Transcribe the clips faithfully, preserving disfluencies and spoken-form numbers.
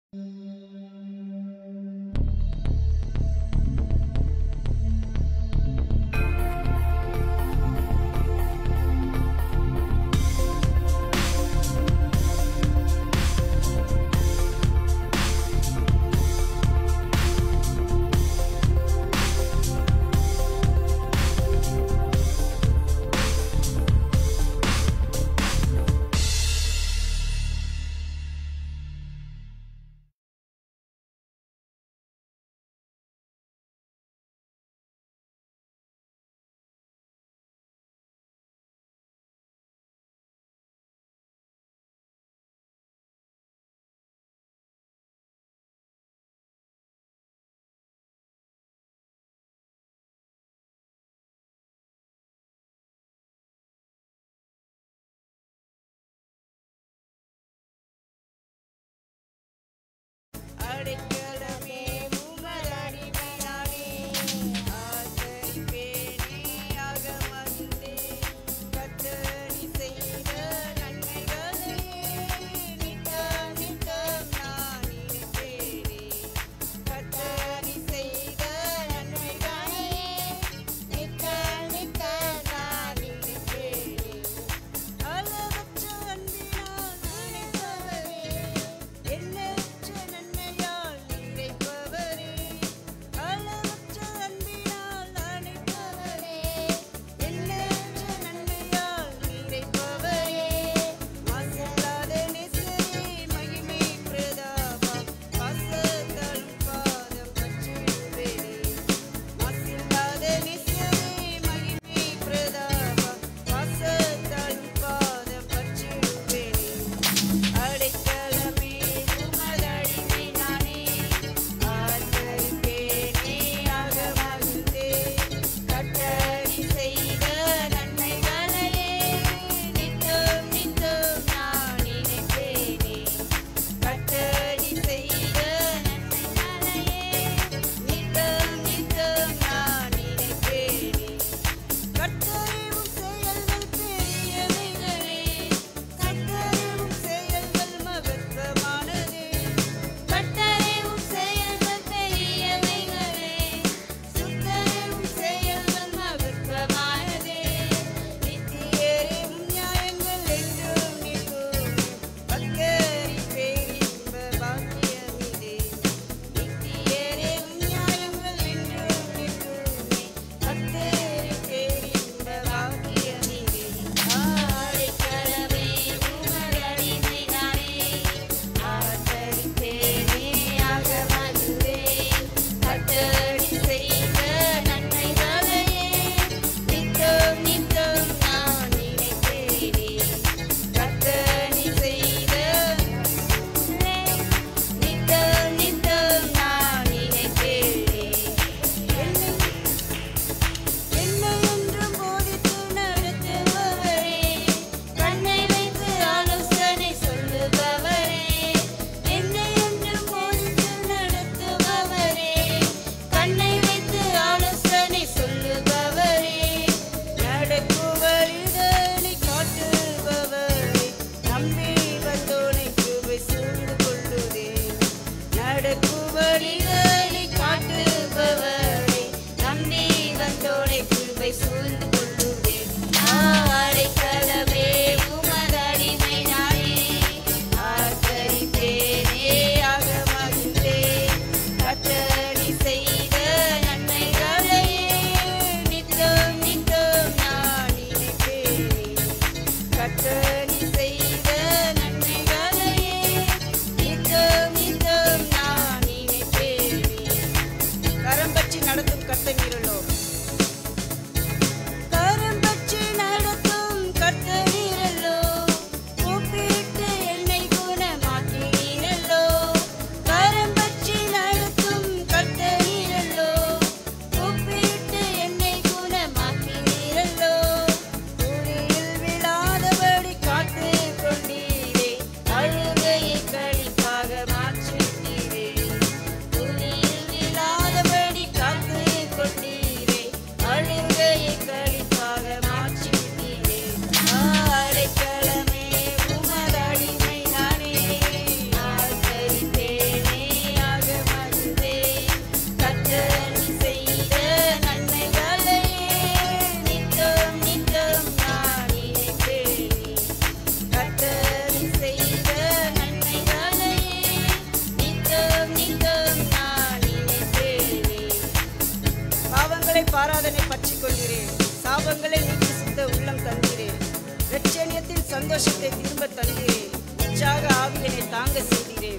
அடைக்கலமே உமதடிமை நானே, ஆதரிப்பேனே அகமகிழ்ந்தே. கர்த்தர் செய்த நன்மைகளையே நித்தம் நித்தம் நான் நினைப்பேனே. கர்த்தர் செய்த நன்மைகளையே நித்தம் நித்தம் நான் நினைப்பேனே. அளவற்ற அன்பினால் நினைப்பவரே, எண்ணற்ற நன்மையால் பாவங்களை நீக்கி சுத்த உள்ளம் தந்தீரே. இரட்சணியத்தின் சந்தோஷத்தை திரும்ப தந்தீரே. உற்சாக ஆவியனை தாங்க செய்தீரே.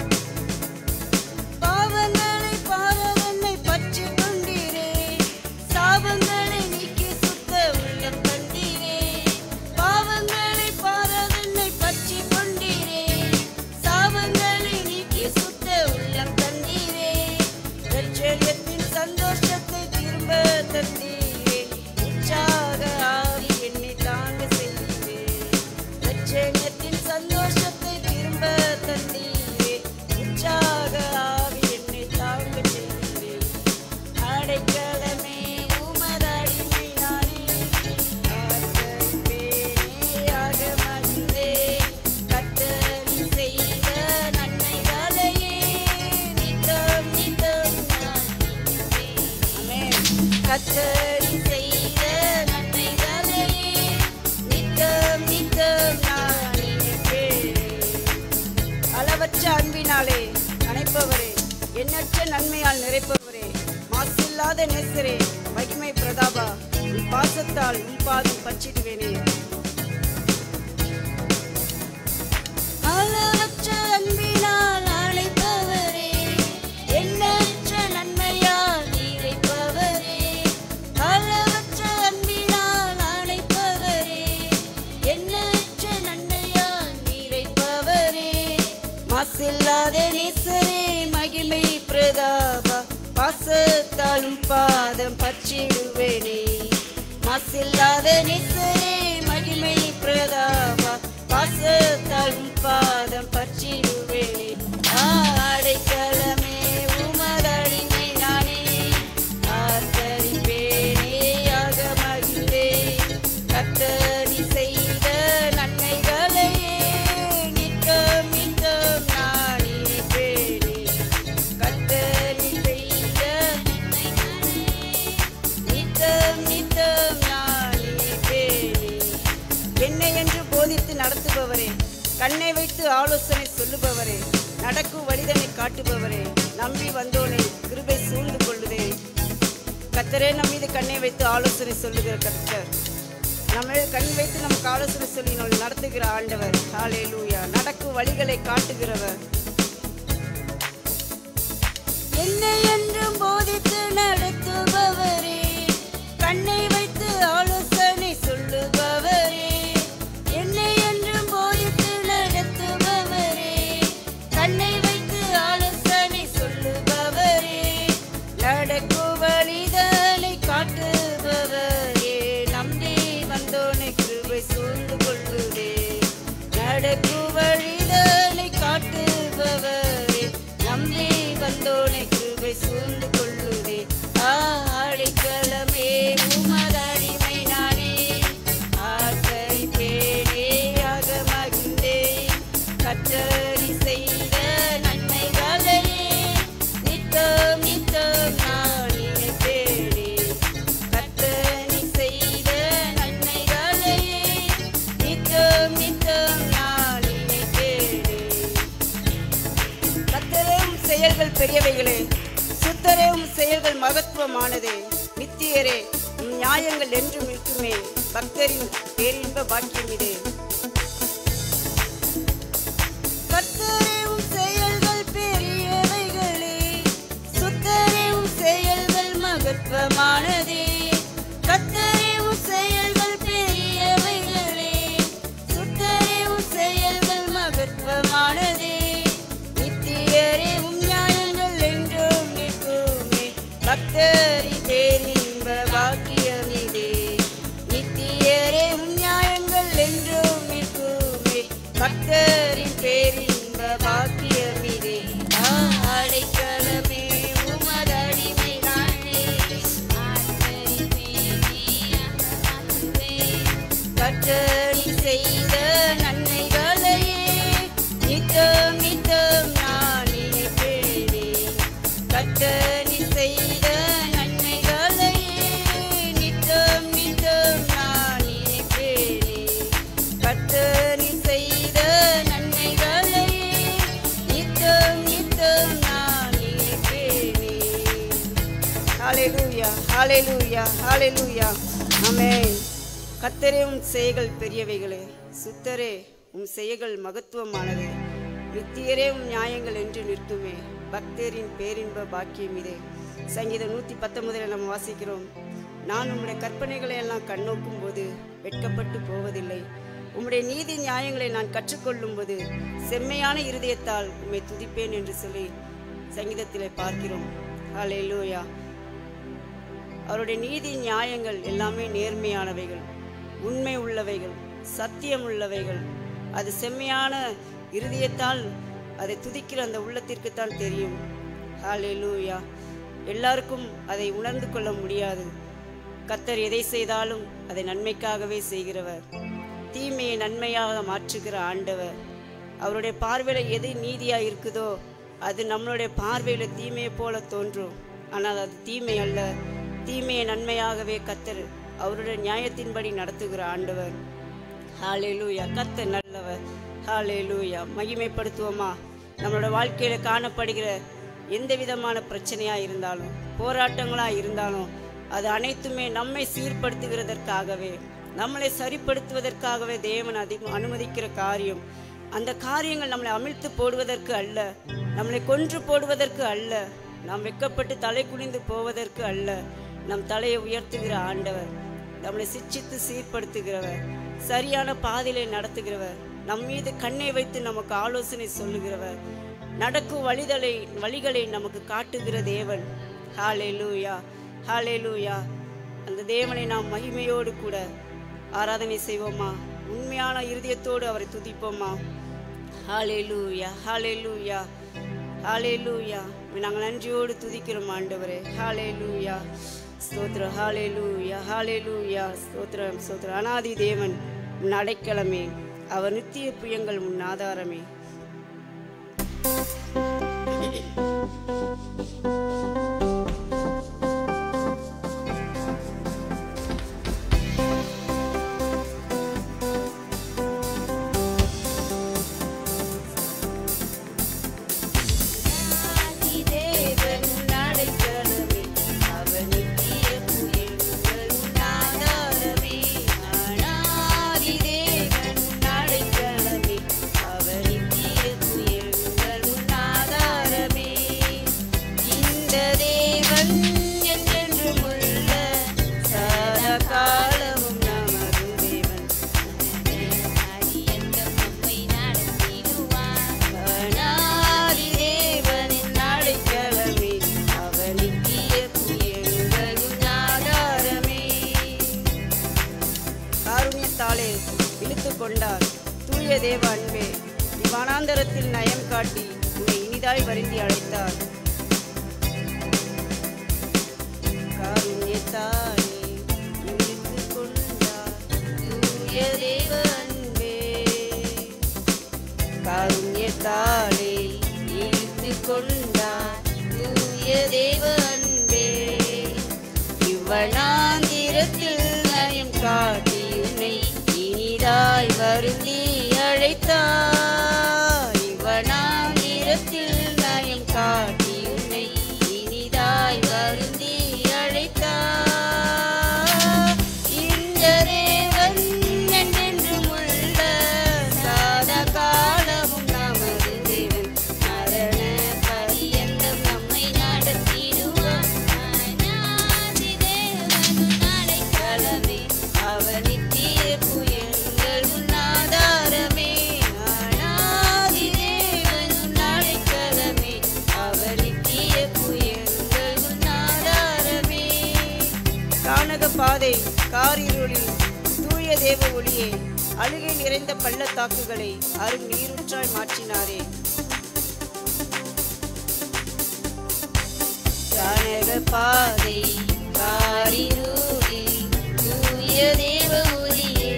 பாவங்களை பாரவனை பற்றி கொண்டீரே. சாபங்களை நீக்கி சுத்த உள்ளம் தந்தீரே. பாவங்களை பாரவனை பற்றி கொண்டீரே. சாபங்களை நீக்கி சுத்த உள்ளம் தந்தீரே. இரட்சணியத்தின் சந்தோஷத்தை திரும்ப தந்தீரே. உற்சாக ஆவி என்னை தாங்க செய்தீரே. இரட்சணியத்தின் சந்தோஷத்தை திரும்ப தந்தீரே. உற்சாக ஆவி என்னை தாங்க செய்தீரே. அடைக்கலமே உமதடிமை நானே. ஆசைப்பேயாக மகிழ்ந்தே. கர்த்தர் செய்த நன்மைகளையே நித்தம் நித்தம் நான் நினைப்பேன். கர்த்தர் செய்த நன்மைகளையே நித்தம் நித்தம் நான் நினைப்பேன். அளவற்ற அன்பினாலே அணைப்பவரே, எண்ணற்ற நன்மையால் நிறைப்பவரே, மாசில்லாத நேசரே, மகிமை பிரதாபா, உன் பாசத்தால் உன் பாதம் பற்றிடுவேனே. அளவற்ற அன்பினால் அழைப்பவரே, எண்ணற்ற நன்மையால் நிறைப்பவரே. அளவற்ற அன்பினால் அழைப்பவரே, எண்ணற்ற நன்மையால் நிறைப்பவரே. மாசில்லாத நேசரே, மகிமை பிரதாபா, பாசத்தாலும் பாதம் பற்றிடுவேனே. மாசில்லாத நேசரே, மகிமை பிரதாபா, பாசத்தாலும் பாதம் பற்றிடுவேனே. அடைக்கலமே உமதடிமை நானே. ஆசரிப்பேனேயாக மகிழ்ந்தே. கர்த்தர் செய்த நன்மைகளையே நித்தம் நித்தம் நான் நினைப்பேனே. கர்த்தர் செய்த நன்மைகளையே நித்தம் நித்தம் நான் நினைப்பேனே. என்னை என்று போதித்து நடத்துபவரே, கண்ணை வைத்து ஆலோசனை சொல்லுபவரே, நடக்கும் வழிதனை காட்டுபவரே, நம்பி வந்தோனே கிருபை சூழ்ந்து கொள்ளுதே. கர்த்தரே நம் மீது கண்ணை வைத்து ஆலோசனை சொல்லுகிற கர்த்தர், நம்ம கண் வைத்து நமக்கு ஆலோசனை சொல்லி நம்மை நடத்துகிற ஆண்டவர். ஹல்லேலூயா. நடக்கும் வழிகளை காட்டுகிறவர். என்னை என்றும் போதித்து நடத்துபவரே, கண்ணை வைத்து ஆலோசனை சொல்லுபவரே. என்னை என்றும் போதித்து நடத்துபவரே, கண்ணை வைத்து ஆலோசனை சொல்லுபவரே. நடக்கும் வழிதனை காட்டுபவரே, நம்பி வந்தோனை கிருபை சூழ்ந்து கொள்ளுதே. நடக்கும் வழிதனை காட்டுபவரே, நம்பி வந்தோனை கிருபை சூழ்ந்து கொள்ளுதே. அடைக்கலமே உமதடிமை நானே. ஆசரிப்பேனேயாக மகிழ்ந்தே. கர்த்தர் செய்த நன்மைகளையே நித்தம் நித்தம் நான் நினைப்பேனே. கர்த்தர் செய்த நன்மைகளையே நித்தம் நித்தம் நான் நினைப்பேனே. கர்த்தரே உம் செயல்கள் பெரியவைகளே, சுத்தரே உம் செயல்கள் மகத்துவமானதே. நித்தியரே உம் நியாயங்கள் என்றும் இருக்குமே. பக்தரின் பேரின்ப பாக்கியம் இதே. கர்த்தரே உம் செயல்கள் பெரியவைகளே, சுத்தரே உம் செயல்கள் மகத்துவமானதே. கர்த்தரே உம் செயல்கள் பெரியவைகளே, சுத்தரே உம் செயல்கள் மகத்துவமானதே. நித்தியரே உம் நியாயங்கள் என்றும் நிற்குமே. பக்தரின் பேரின்ப பாக்கியம் இதே. நித்தியரே உம் நியாயங்கள் என்றும் நிற்குமே. பக்தரின் பேரின்ப பாக்கியம் இதே. அடைக்கலமே உமதடிமை நானே. கர்த்தர் செய்த நன்மைகளையே நித்தம் நித்தம் நான் நினைப்பேனே. கர்த்தர் செய்த நன்மைகளையே நித்தம் நித்தம் நான் நினைப்பேனே. கர்த்தர் செய்த நன்மைகளையே நித்தம் நித்தம் நான் நினைப்பேனே. ஹல்லேலூயா, ஹல்லேலூயா, ஹல்லேலூயா. ஆமென். கர்த்தரே உம் செயல்கள் பெரியவைகளே, சுத்தரே உம் செயல்கள் மகத்துவமானது, நித்தியரே உம் நியாயங்கள் என்று நிற்குமே, பக்தரின் பேரின்ப பாக்கியம் இதே. சங்கீதம் நூற்றி பத்தொன்பதில் நம்ம வாசிக்கிறோம், நான் உம்முடைய கற்பனைகளை எல்லாம் கண்ணோக்கும் போது வெட்கப்பட்டு போவதில்லை, உம்முடைய நீதி நியாயங்களை நான் கற்றுக்கொள்ளும் போது செம்மையான இருதயத்தால் உம்மை துதிப்பேன் என்று சொல்லி சங்கீதத்திலே பார்க்கிறோம். ஹல்லேலூயா. அவருடைய நீதி நியாயங்கள் எல்லாமே நேர்மையானவைகள், உண்மை உள்ளவைகள், சத்தியம் உள்ளவைகள். அது செம்மையான இருதயத்தால் அதை துதிக்கிற அந்த உள்ளத்திற்குத்தான் தெரியும். ஹல்லேலூயா. எல்லாருக்கும் அதை உணர்ந்து கொள்ள முடியாது. கர்த்தர் எதை செய்தாலும் அதை நன்மைக்காகவே செய்கிறவர், தீமையை நன்மையாக மாற்றுகிற ஆண்டவர். அவருடைய பார்வையில் எது நீதியாக இருக்குதோ அது நம்மளுடைய பார்வையில் தீமையை போல தோன்றும், ஆனால் அது தீமை அல்ல. தீமையை நன்மையாகவே கர்த்தர் அவருடைய நியாயத்தின்படி நடத்துகிற ஆண்டவர். ஹல்லேலூயா. கர்த்தர் நல்லவர். ஹல்லேலூயா. மகிமைப்படுத்துவோமா? நம்மளோட வாழ்க்கையில் காணப்படுகிற எந்த விதமான பிரச்சனையாக இருந்தாலும், போராட்டங்களாக இருந்தாலும், அது அனைத்துமே நம்மை சீர்படுத்துகிறதற்காகவே, நம்மளை சரிப்படுத்துவதற்காகவே தேவன் அதிகம் அனுமதிக்கிற காரியம். அந்த காரியங்கள் நம்மளை அமிழ்த்து போடுவதற்கு அல்ல, நம்மளை கொன்று போடுவதற்கு அல்ல, நாம் வெட்கப்பட்டு தலை குனிந்து போவதற்கு அல்ல. நம் தலையை உயர்த்துகிற ஆண்டவர், நம்மளை சிட்சித்து சீர்படுத்துகிறவர், சரியான பாதையிலே நடத்துகிறவர், நம் மீது கண்ணை வைத்து நமக்கு ஆலோசனை சொல்லுகிறவர், நடக்கும் வழிதலை வழிகளை நமக்கு காட்டுகிற தேவன். ஹல்லேலூயா. ஹல்லேலூயா. அந்த தேவனை நாம் மகிமையோடு கூட ஆராதனை செய்வோமா? உண்மையான இருதயத்தோடு அவரை துதிப்போமா? ஹல்லேலூயா. ஹல்லேலூயா. ஹல்லேலூயா. நாங்கள் நன்றியோடு துதிக்கிறோம் ஆண்டவரே. ஹல்லேலூயா. ஸ்தோத்திரம். ஹல்லேலூயா. ஹல்லேலூயா. ஸ்தோத்திரம். ஸ்தோத்திரம். அநாதி தேவன் உன் அடைக்கலமே, அவர் நித்திய புயங்கள் உன் ஆதாரமே. இழுத்து கொண்டார் தூய தேவ அன்பே, வனாந்தரத்தில் நயம் காட்டி உன்னை இனிதாய் வருந்தி அழைத்தார். காருண்யத்தாலே இழுத்து கொண்டார் தூய தேவ அன்பே, காருண்யத்தாலே இழுத்து கொண்டார் தூய தேவ அன்பே, இவ்வனாந்திரத்தில் நயம் காட்டி உன்னை இனிதாய் வருந்தி அழைத்தார். இவ்வனாந்திரத்தில் நயம் காட்டி உன்னை இனிதாய் வருந்தி அழைத்தார். இந்த தேவன் என்றென்றும் உள்ள சதா காலமும் நமது தேவன், மரண பரியந்தம் நம்மை நடத்திடுவார். அநாதி தேவன் அடைக்கலமே, அவர் நித்திய புயங்கள் உன் ஆதாரமே. அநாதி தேவன் அடைக்கலமே, அவர் நித்திய புயங்கள் உன் ஆதாரமே. கானக பாதை காரிருளில் தூய தேவ ஒளியே, அழுகை நிறைந்த பள்ளத்தாக்குகளை அரும் நீரூற்றாய் மாற்றினாரே. கானக பாதை காரிருளில் தூய தேவ ஒளியே,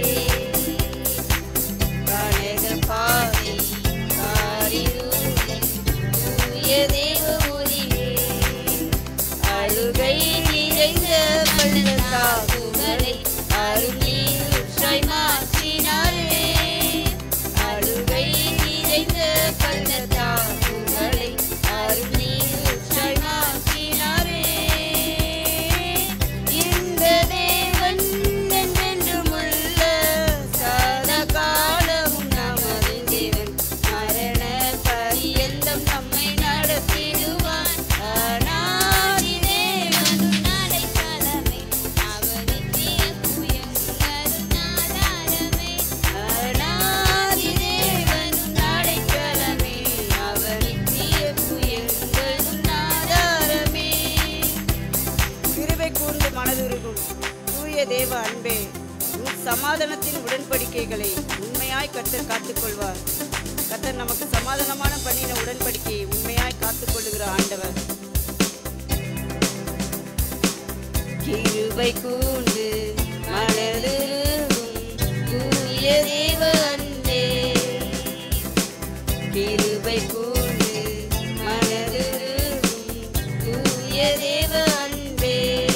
கானக பாதை காரிருளில் தூய தேவ ஒளியே, அழுகை நிறைந்த பள்ளத்தாக்குகளை அரும் நீரூற்றாய் மாற்றினாரே. அழுகை நிறைந்த பள்ளத்தாக்குகளை அரும் நீரூற்றாய் மாற்றினாரே. இந்த தேவன் தேவ அன்பே, உன் சமாதானத்தின் உடன்படிக்கைகளை உண்மையாய் கர்த்தர் காத்துக்கொள்வார். கர்த்தர் நமக்கு சமாதானமான பண்ணின உடன்படிக்கையை உண்மையாய் காத்துக்கொள்ளுகிற ஆண்டவர். கிருபை கூர்ந்து மலருகும் தூய தேவ அன்பே, கிருபை கூர்ந்து மலருகும் தூய தேவ அன்பே,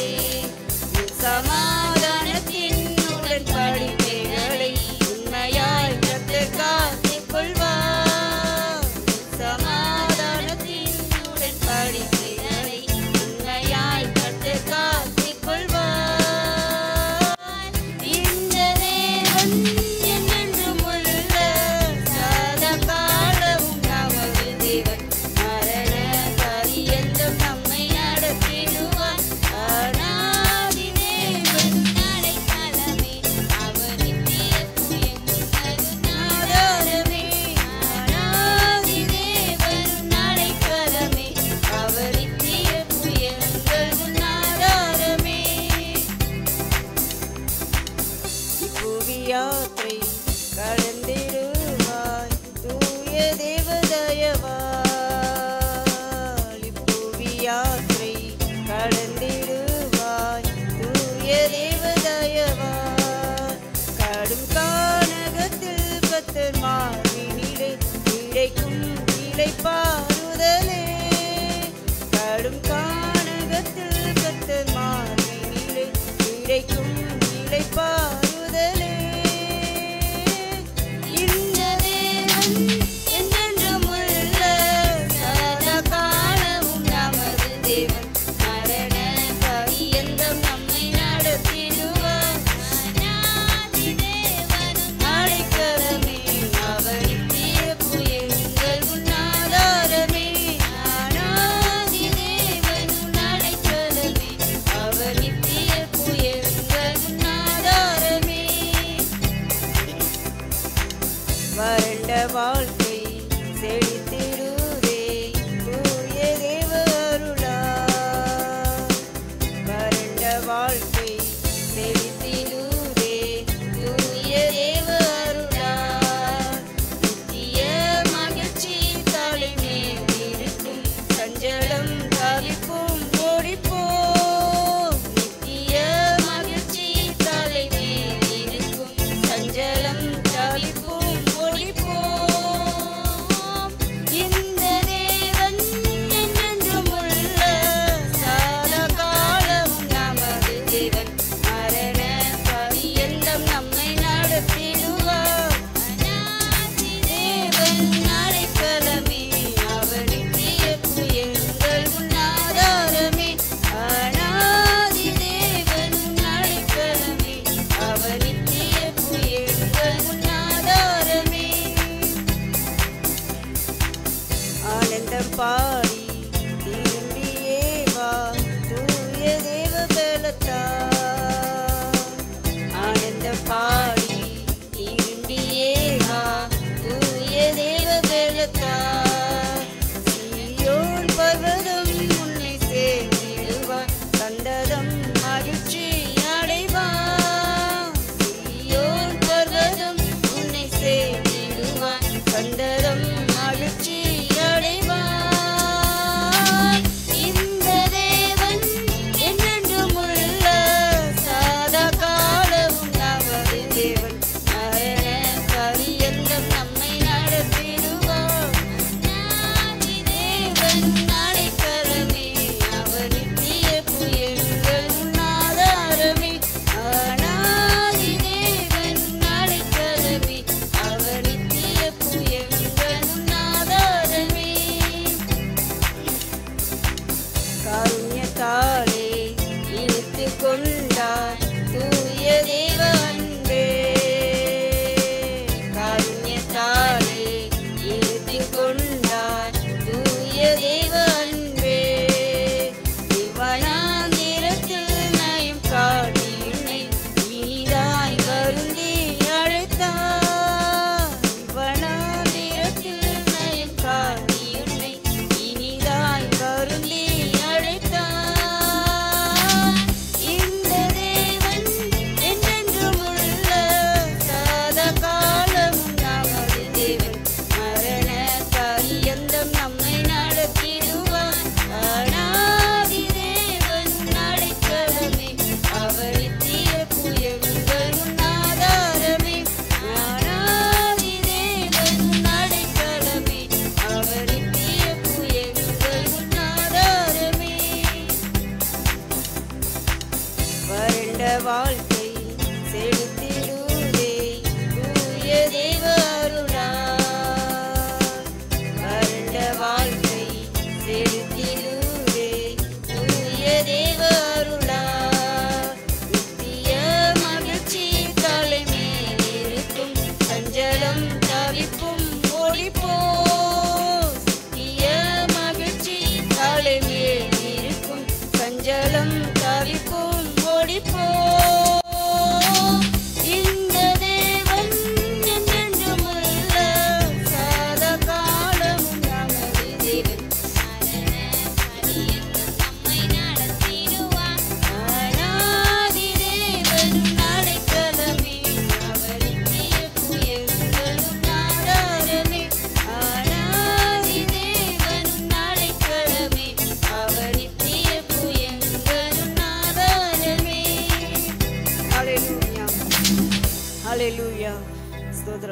சமாதானத்தின் உடன்படிக்கைகளை உண்மையாய் கர்த்தர் காத்துக்கொள்வார். சமாதானத்தின் உடன்படிக்கைகளை உண்மையாய் கர்த்தர் காத்துக்கொள்வார். இந்த தேவன் என்றென்றும் உள்ள சதா காலமும் நமது தேவன். மரண பரியந்தம் நம்மை நடத்திடுவார். அநாதி தேவன் அடைக்கலமே, அவர் நித்திய புயமும் ஆதாரமே. அநாதி தேவன் அடைக்கலமே, அவர் நித்திய புயங்கள் ஆதாரமே. புவி யாத்திரை கடந்திடுவாய் தூய தேவ தயவால். புவி யாத்திரை கடந்திடுவாய் தூய தேவ தயவால். கடும் கானகத்தில் கர்த்தர் மார்பினிலே இழைக்கும் இளைப்பாறுதலே. கடும் கானகத்தில் கர்த்தர் மார்பினிலே இழைக்கும் இளைப்பாறுதலே. இந்த தேவன் என்றென்றும் உள்ள சதா காலமும் நமது தேவன். மரண பரியந்தம் நம்மை நடத்திடுவார். அநாதி தேவனும் அடைக்கலமே, அவர் நித்திய புயங்கள் உன்னாதாரமே. அநாதி தேவனும் அடைக்கலமே, அவர் நித்திய புயங்கள் உன்னாதாரமே. வறண்ட வாழ்க்கை செழித்திடுதே தூய தேவ அருளால். வறண்ட வாழ்க்கை செழித்திடுதே தூய தேவ அருளால். நித்திய மகிழ்ச்சி தலைமேல் இருக்கும், சஞ்சலம் தவிப்பும் ஓடிப்போம். நித்திய மகிழ்ச்சி தலைமேல் இருக்கும், சஞ்சலம் தவிப்பும் ஓடிப்போம். இந்த தேவன் என்றென்றும் உள்ள சதா காலமும் நமது தேவன். மரண பரியந்தம் நம்மை நடத்திடுவார். அநாதி தேவன் அடைக்கலமே, அவர் நித்திய புயங்கள் உன்னாதாரமே. அநாதி தேவன் அடைக்கலமே, அவர் நித்திய புயங்கள் உன்னாதாரமே. ஆனந்தம் பாடி திரும்பியே வா தூய தேவ பலத்தால். ஆனந்தம் பாடி திரும்பியே வா தூய தேவ பலத்தால். சீயோன் பர்வதம் உன்னை சேர்ந்திடுவார், சந்ததம் மகிழ்ச்சி அடைவார். சீயோன் பர்வதம் உன்னை சேர்ந்திடுவார், சந்ததம் மகிழ்ச்சி அடைவார்.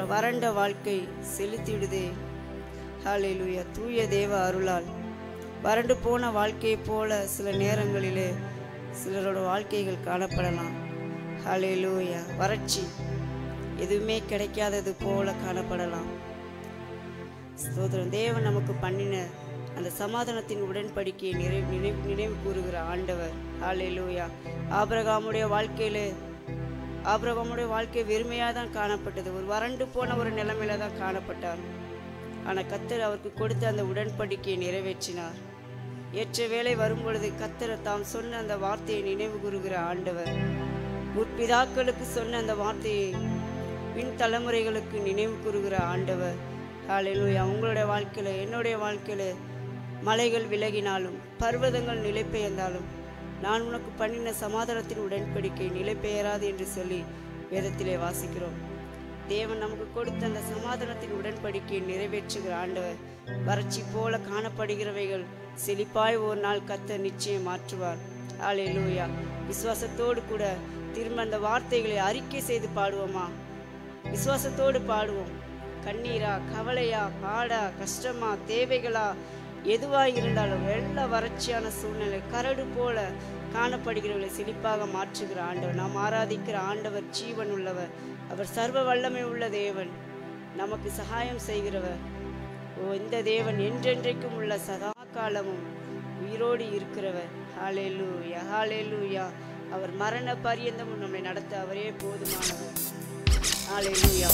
வறண்ட வாழ்க்கை செலுத்திடுதே. ஹல்லேலூயா. தூய தேவ அருளால் வறண்டு போன வாழ்க்கையை போல சில நேரங்களிலே சிலரோட வாழ்க்கைகள் காணப்படலாம். ஹல்லேலூயா. வறட்சி, எதுவுமே கிடைக்காதது போல காணப்படலாம். ஸ்தோத்திரம். தேவன் நமக்கு பண்ணின அந்த சமாதானத்தின் உடன்படிக்கையை நினைவு நினைவு நினைவு கூறுகிற ஆண்டவர். ஹல்லேலூயா. ஆபிரகாமுடைய வாழ்க்கையிலே ஆபிரகாமுடைய வாழ்க்கை வெறுமையாக தான் காணப்பட்டது. ஒரு வறண்டு போன ஒரு நிலைமையில தான் காணப்பட்டார். ஆனால் கர்த்தர் அவருக்கு கொடுத்த அந்த உடன்படிக்கையை நிறைவேற்றினார். ஏற்ற வேளை வரும் பொழுது கர்த்தர் தாம் சொன்ன அந்த வார்த்தையை நினைவு கூறுகிற ஆண்டவர். முற்பிதாக்களுக்கு சொன்ன அந்த வார்த்தையை பின் தலைமுறைகளுக்கு நினைவு கூறுகிற ஆண்டவர். ஹல்லேலூயா. உங்களுடைய வாழ்க்கையில, என்னுடைய வாழ்க்கையில மலைகள் விலகினாலும் பர்வதங்கள் நிலை பெயர்ந்தாலும் நான் உனக்கு பண்ணின சமாதானத்தின் உடன்படிக்கை நிலை பெயராது என்று சொல்லி வேதத்திலே வாசிக்கிறோம். தேவன் நமக்கு கொடுத்த அந்த சமாதானத்தின் உடன்படிக்கையை நிறைவேற்றுகிற ஆண்டவர். வறட்சி போல காணப்படுகிறவைகள் செழிப்பாய் ஒரு நாள் கர்த்தர் நிச்சயம் மாற்றுவார். ஹல்லேலூயா. விசுவாசத்தோடு கூட திரும்ப அந்த வார்த்தைகளை அறிக்கை செய்து பாடுவோமா? விசுவாசத்தோடு பாடுவோம். கண்ணீரா, கவலையா, பாடா, கஷ்டமா, தேவைகளா, எதுவாக இருந்தாலும் எல்லா வறட்சியான சூழ்நிலை கரடு போல காணப்படுகிறவர்களை செழிப்பாக மாற்றுகிற ஆண்டவர். நாம் ஆராதிக்கிற ஆண்டவர் ஜீவன் உள்ளவர். அவர் சர்வ வல்லமை உள்ள தேவன், நமக்கு சகாயம் செய்கிறவர். ஓ, இந்த தேவன் என்றென்றைக்கும் உள்ள சதா காலமும் உயிரோடு இருக்கிறவர். ஹல்லேலூயா. ஹல்லேலூயா. அவர் மரண பரியந்தமும் நம்மை நடத்த அவரே போதுமானவர். ஹல்லேலூயா.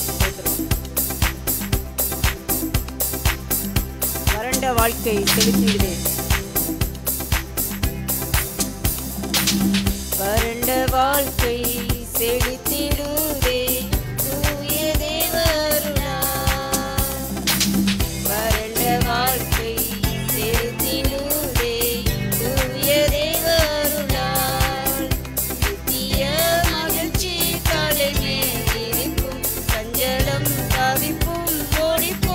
வறண்ட வாழ்க்கை செலுத்திடுதே. வறண்ட வாழ்க்கை செலுத்திடுதே தூய தேவ அருளால். வறண்ட வாழ்க்கை செலுத்திடுதே தூய தேவ அருளால். நித்திய மகிழ்ச்சி காலை மேல் இருக்கும், சஞ்சலம் தவிப்பும் ஓடிப்போ.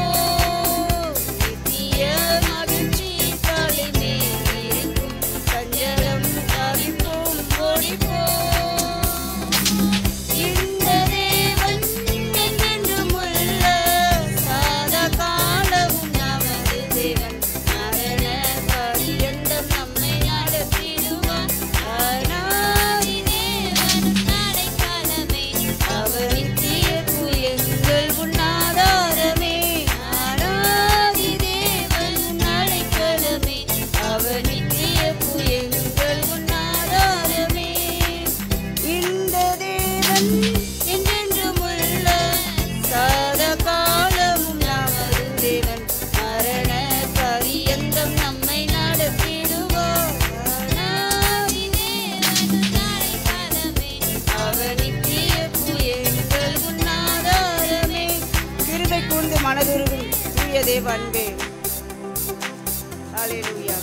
மனதுருகும் தூய தேவ அன்பே. ஹல்லேலூயா.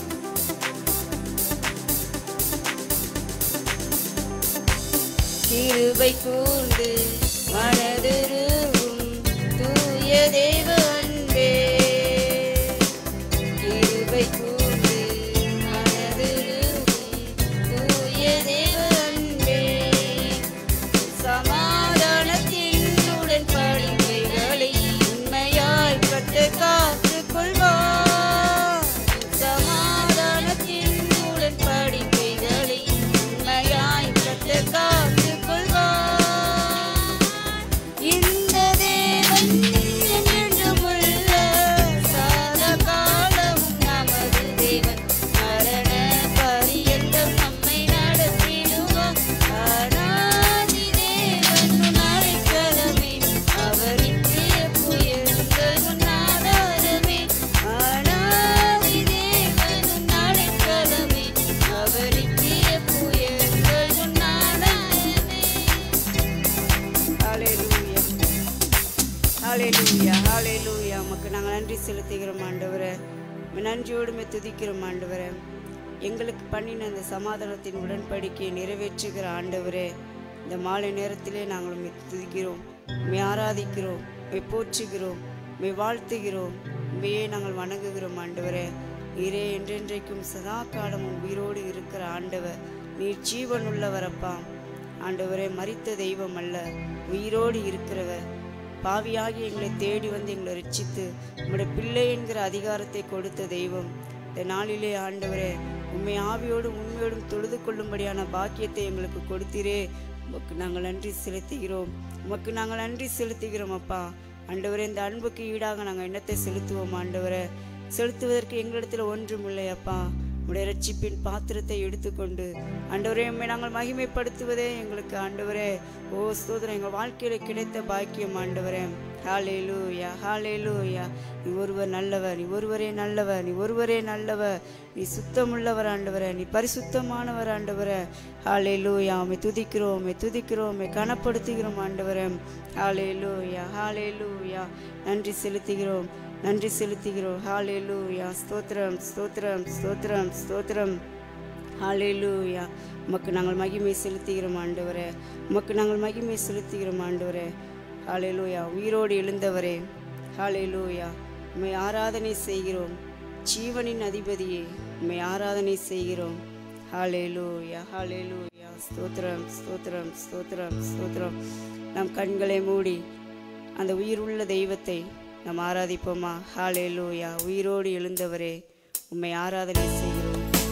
கிருபை கூர்ந்து மனதுருகும் தூய தேவ அன்பே. கிருபை கூர்ந்து மனதுருகும் தூய தேவ அன்பே. சமாதானத்தின் உடன்படிக்கைகளை காத்துக் கொள்வார். சமாதானத்தின் உடன்படிக்கைகளை உண்மையாய் கர்த்தர் காத்துக் கொள்வார். இந்த தேவன் என்றென்றும் உள்ள சதா காலமும் நமது தேவன். மரண பரியந்தம் நம்மை நடத்திடுவார். அநாதி தேவன் அடைக்கலமே, அவர் நித்திய புயல்கள் உன்னாதாரமே. அநாதி தேவன் அடைக்கலமே, அவர் நித்திய புயல்கள் உன்னாதாரமே. ஹல்லேலூயா. ஹல்லேலூயா. ஹல்லேலூயா. உமக்கு நாங்கள் நன்றி செலுத்துகிறோம் ஆண்டவரே. நன்றியோடுமே துதிக்கிறோம் ஆண்டவரே. எங்களுக்கு பண்ணின அந்த சமாதானத்தின் உடன்படிக்கையை நிறைவேற்றுகிற ஆண்டவரே, இந்த மாலை நேரத்திலே நாங்கள் உம்மை துதிக்கிறோம், உம்மை ஆராதிக்கிறோம், உம்மை போற்றுகிறோம், உம்மை வாழ்த்துகிறோம், உம்மையே நாங்கள் வணங்குகிறோம் ஆண்டவரே. நீரே என்றென்றைக்கும் சதா காலமும் உயிரோடு இருக்கிற ஆண்டவர். நீர் ஜீவன் உள்ளவரப்பா ஆண்டவரே. மரித்த தெய்வம் அல்ல, உயிரோடு இருக்கிறவர். பாவியாகி எங்களை தேடி வந்து எங்களை ரட்சித்து உம்முடைய பிள்ளை என்கிற அதிகாரத்தை கொடுத்த தெய்வம். இந்த நாளிலே ஆண்டவரே, உம்மை ஆவியோடும் உண்மையோடும் தொழுது கொள்ளும்படியான பாக்கியத்தை எங்களுக்கு கொடுத்தீரே. உமக்கு நாங்கள் நன்றி செலுத்துகிறோம். உமக்கு நாங்கள் நன்றி செலுத்துகிறோம் அப்பா. ஆண்டவரே, இந்த அன்புக்கு ஈடாக நாங்கள் எண்ணத்தை செலுத்துவோம் ஆண்டவரே. செலுத்துவதற்கு எங்களிடத்தில் ஒன்றும் இல்லை அப்பா. உடைய ரட்சிப்பின் பாத்திரத்தை எடுத்துக்கொண்டு ஆண்டவரே, உம்மை நாங்கள் மகிமைப்படுத்துவதே எங்களுக்கு ஆண்டவரே ஓ ஸ்தோத்திரம், எங்கள் வாழ்க்கையில கிடைத்த பாக்கியம் ஆண்டவரே. ஹல்லேலூயா, ஹல்லேலூயா. நீ ஒருவர் நல்லவர், நீ ஒருவரே நல்லவர், நீ ஒருவரே நல்லவர், நீ சுத்தமுள்ளவர் ஆண்டவரே, நீ பரிசுத்தமானவர் ஆண்டவரே. ஹல்லேலூயா. உம்மை துதிக்கிறோம், உம்மை துதிக்கிறோம், உம்மை கனப்படுத்துகிறோம் ஆண்டவரே. ஹல்லேலூயா, ஹல்லேலூயா. நன்றி செலுத்துகிறோம், நன்றி செலுத்துகிறோம். ஹல்லேலூயா. ஸ்தோத்திரம், ஸ்தோத்திரம், ஸ்தோத்திரம், ஸ்தோத்திரம். ஹல்லேலூயா. உமக்கு நாங்கள் மகிமை செலுத்துகிறோம் ஆண்டவரே, உமக்கு நாங்கள் மகிமை செலுத்துகிறோம் ஆண்டவரே. ஹல்லேலூயா. உயிரோடு எழுந்தவரே, ஹல்லேலூயா. உம்மை ஆராதனை செய்கிறோம். ஜீவனின் அதிபதியே, உம்மை ஆராதனை செய்கிறோம். ஹல்லேலூயா, ஹல்லேலூயா. ஸ்தோத்திரம், ஸ்தோத்திரம், ஸ்தோத்திரம், ஸ்தோத்திரம். நம் கண்களை மூடி அந்த உயிர் உள்ள தெய்வத்தை நாம் ஆராதிப்போமா? ஹல்லேலூயா. உயிரோடு எழுந்தவரே, உம்மை ஆராதனை செய்கிறோம்.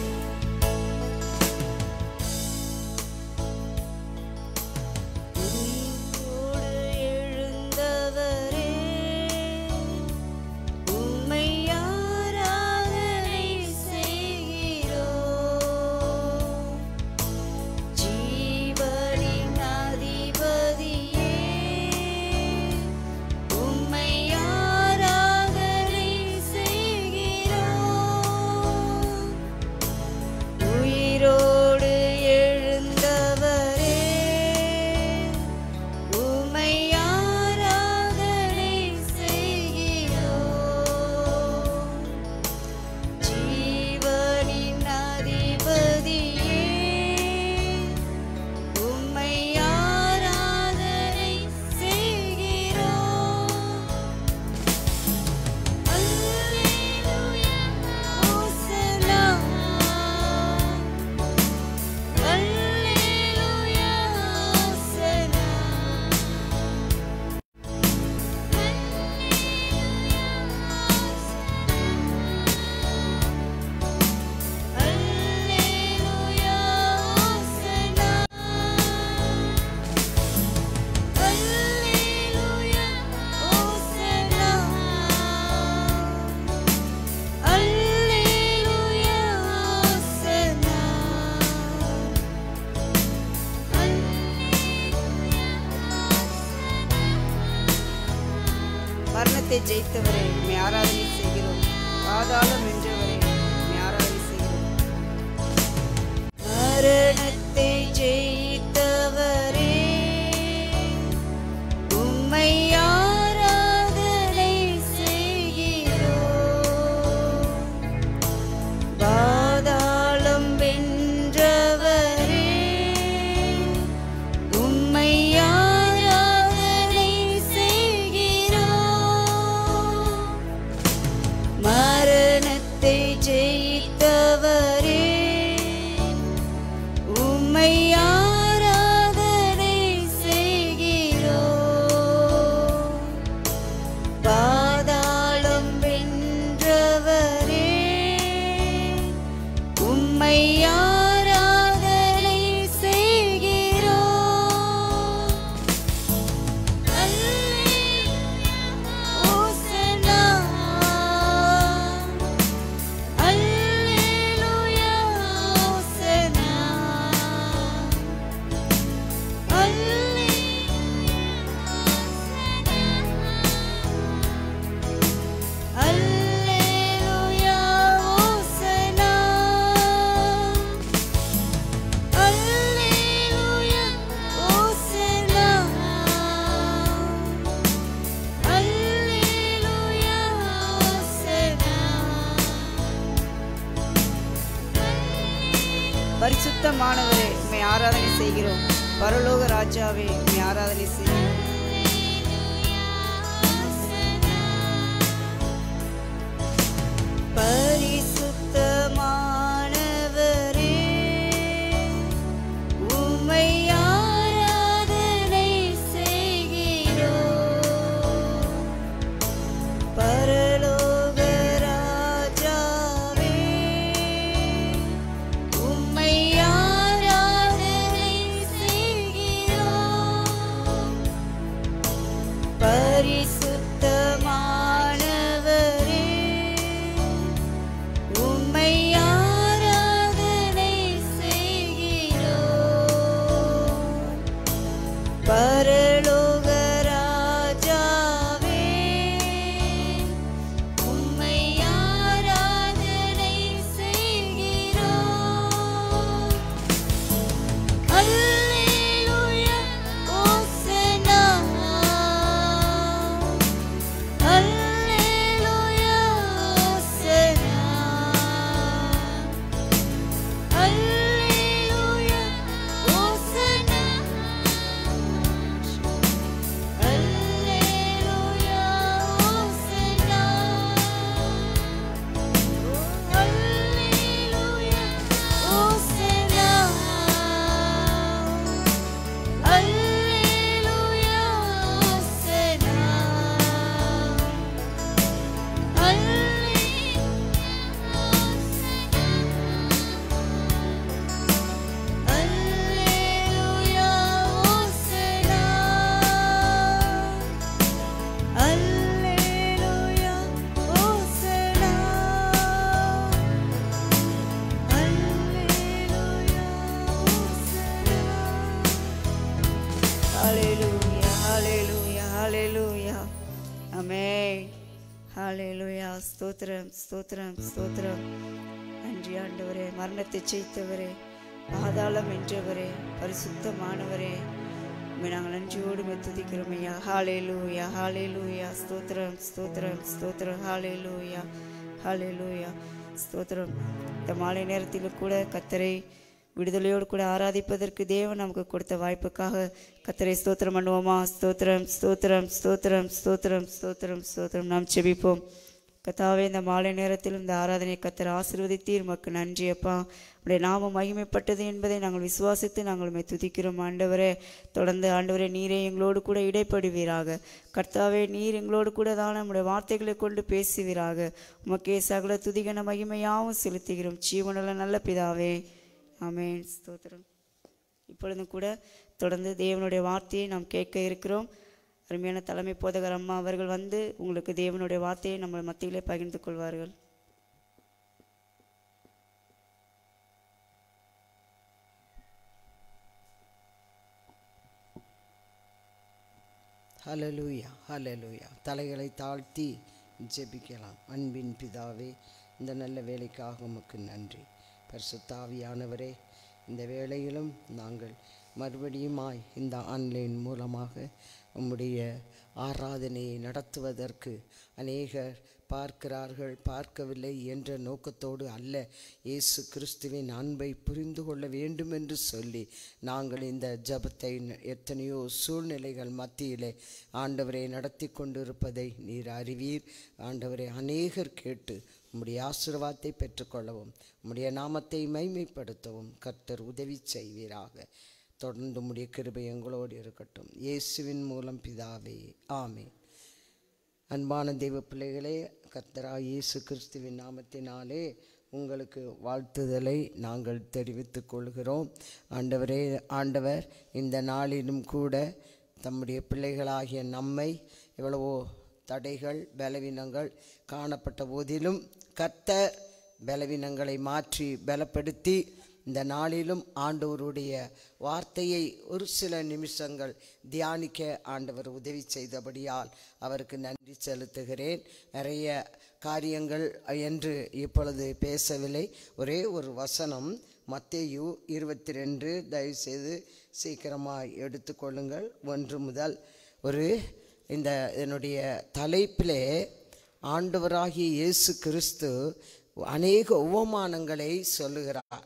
மரணத்தை ஜெயித்தவரே, உம்மை ஆராதனை செய்கிறோம். பாதாளம் வென்றவரே, உம்மை ஆராதனை செய்கிறோம். மரணத்தை ஜெயித்தவரே, உம்மை ஆராதனை செய்கிறோம். பாதாளம் வென்றவரே, உம்மை மரணத்தை ஜெயித்தவரே, உம்மை ஆராதனை செய்கிறோம். பாதாளம் வென்றவரே, உம்மை ஆராதனை செய்கிறோம். பரிசுத்தமானவரே, உம்மை ஆராதனை செய்கிறோம். பரலோக ராஜாவே, உம்மை ஆராதனை செய்கிறோம். பரிசுத்தமானவரே, உம்மை ஆராதனை செய்கிறோம். ஸ்தோத்திரம் ஸ்தோத்திரம் ஸ்தோத்திரம். நன்றி ஆண்டவரே, மரணத்தை ஜெயித்தவரே, பாதாளம் வென்றவரே, பரிசுத்தமானவரே, உம்மை நாங்கள் நன்றியோடு துதிக்கிறோம் ஐயா. ஹல்லேலூயா ஹல்லேலூயா. ஸ்தோத்திரம் ஸ்தோத்திரம் ஸ்தோத்திரம். ஹல்லேலூயா ஹல்லேலூயா. ஸ்தோத்திரம். இந்த மாலை நேரத்தில் கூட கர்த்தரை விடுதலையோடு கூட ஆராதிப்பதற்கு தேவன் நமக்கு கொடுத்த வாய்ப்புக்காக கர்த்தரை ஸ்தோத்திரம் பண்ணுவோமா? ஸ்தோத்திரம் ஸ்தோத்திரம் ஸ்தோத்திரம் ஸ்தோத்திரம் ஸ்தோத்திரம் ஸ்தோத்திரம். நாம் செபிப்போம். கர்த்தாவே, இந்த மாலை நேரத்தில் இந்த ஆராதனை கர்த்தர் ஆசீர்வதித்தீர். உமக்கு நன்றி அப்பா. உடைய நாமம் மகிமைப்பட்டது என்பதை நாங்கள் விசுவாசித்து நாங்கள் உம்மை துதிக்கிறோம் ஆண்டவரே. தொடர்ந்து ஆண்டவரே, நீரே எங்களோடு கூட இடைப்படுவீராக. கர்த்தாவே, நீர் எங்களோடு கூட தான் நம்முடைய வார்த்தைகளை கொண்டு பேசுவீராக. உமக்கே சகல துதிகன மகிமையாகவும் செலுத்துகிறோம் ஜீவனுள்ள நல்ல பிதாவே, ஆமென். ஸ்தோத்திரம். இப்பொழுதும் கூட தொடர்ந்து தேவனுடைய வார்த்தையை நாம் கேட்க இருக்கிறோம். அருமையான தலைமை போதகர் அம்மா அவர்கள் வந்து உங்களுக்கு தேவனுடைய வார்த்தையை நம்ம மத்தியிலே பகிர்ந்து கொள்வார்கள். ஹல்லேலூயா ஹல்லேலூயா. தலைகளை தாழ்த்தி ஜெபிக்கலாம். அன்பின் பிதாவே, இந்த நல்ல வேலைக்காக உமக்கு நன்றி. பரிசுத்த ஆவியானவரே, இந்த வேளையிலும் நாங்கள் மறுபடியுமாய் இந்த ஆன்லைன் மூலமாக உம்முடைய ஆராதனையை நடத்துவதற்கு அநேகர் பார்க்கிறார்கள், பார்க்கவில்லை என்ற நோக்கத்தோடு அல்ல, இயேசு கிறிஸ்துவின் அன்பை புரிந்து கொள்ள வேண்டும் என்று சொல்லி நாங்கள் இந்த ஜபத்தை எத்தனையோ சூழ்நிலைகள் மத்தியிலே ஆண்டவரை நடத்தி கொண்டிருப்பதை நீர் அறிவீர். ஆண்டவரை அநேகர் கேட்டு உம்முடைய ஆசீர்வாதத்தை பெற்றுக்கொள்ளவும் உம்முடைய நாமத்தை மைமைப்படுத்தவும் கர்த்தர் உதவி செய்வீராக. தொடர்ந்து உம்முடைய கிருபை எங்களோடு இருக்கட்டும். இயேசுவின் மூலம் பிதாவே, ஆமென். அன்பான தெய்வ பிள்ளைகளே, கர்த்தராகிய இயேசு கிறிஸ்துவின் நாமத்தினாலே உங்களுக்கு வாழ்த்துதலை நாங்கள் தெரிவித்துக் கொள்கிறோம். ஆண்டவரே, ஆண்டவர் இந்த நாளிலும் கூட தம்முடைய பிள்ளைகளாகிய நம்மை எவ்வளவோ தடைகள் பலவீனங்கள் காணப்பட்ட போதிலும் கர்த்தர் பலவீனங்களை மாற்றி பலப்படுத்தி இந்த நாளிலும் ஆண்டவருடைய வார்த்தையை ஒரு சில நிமிஷங்கள் தியானிக்க ஆண்டவர் உதவி செய்தபடியால் அவருக்கு நன்றி செலுத்துகிறேன். நிறைய காரியங்கள் என்று இப்பொழுது பேசவில்லை. ஒரே ஒரு வசனம், மத்தேயு இருபத்தி ரெண்டு, தயவுசெய்து சீக்கிரமாக எடுத்துக்கொள்ளுங்கள். ஒன்று முதல் ஒரு இந்த என்னுடைய தலைப்பிலே ஆண்டவராகிய இயேசு கிறிஸ்து அநேக உவமானங்களை சொல்லுகிறார்.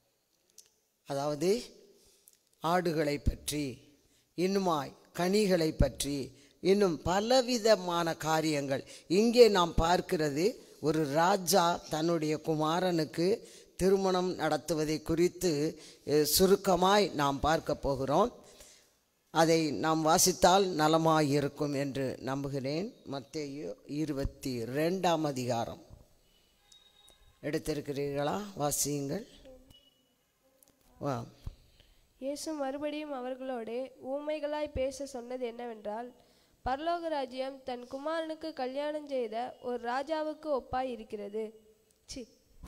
அதாவது ஆடுகளை பற்றி, இன்னுமாய் கனிகளை பற்றி, இன்னும் பலவிதமான காரியங்கள். இங்கே நாம் பார்க்கிறது ஒரு ராஜா தன்னுடைய குமாரனுக்கு திருமணம் நடத்துவதை குறித்து சுருக்கமாய் நாம் பார்க்க போகிறோம். அதை நாம் வாசித்தால் நலமாயிருக்கும் என்று நம்புகிறேன். மத்தேயு இருபத்தி ரெண்டாம் அதிகாரம் எடுத்திருக்கிறீர்களா? வாசியுங்கள். வா. இயேசு மறுபடியும் அவர்களோடு ஊமைகளாய் பேச சொன்னது என்னவென்றால், பரலோக ராஜ்யம் தன் குமாரனுக்கு கல்யாணம் செய்த ஒரு ராஜாவுக்கு ஒப்பாய் இருக்கிறது. சி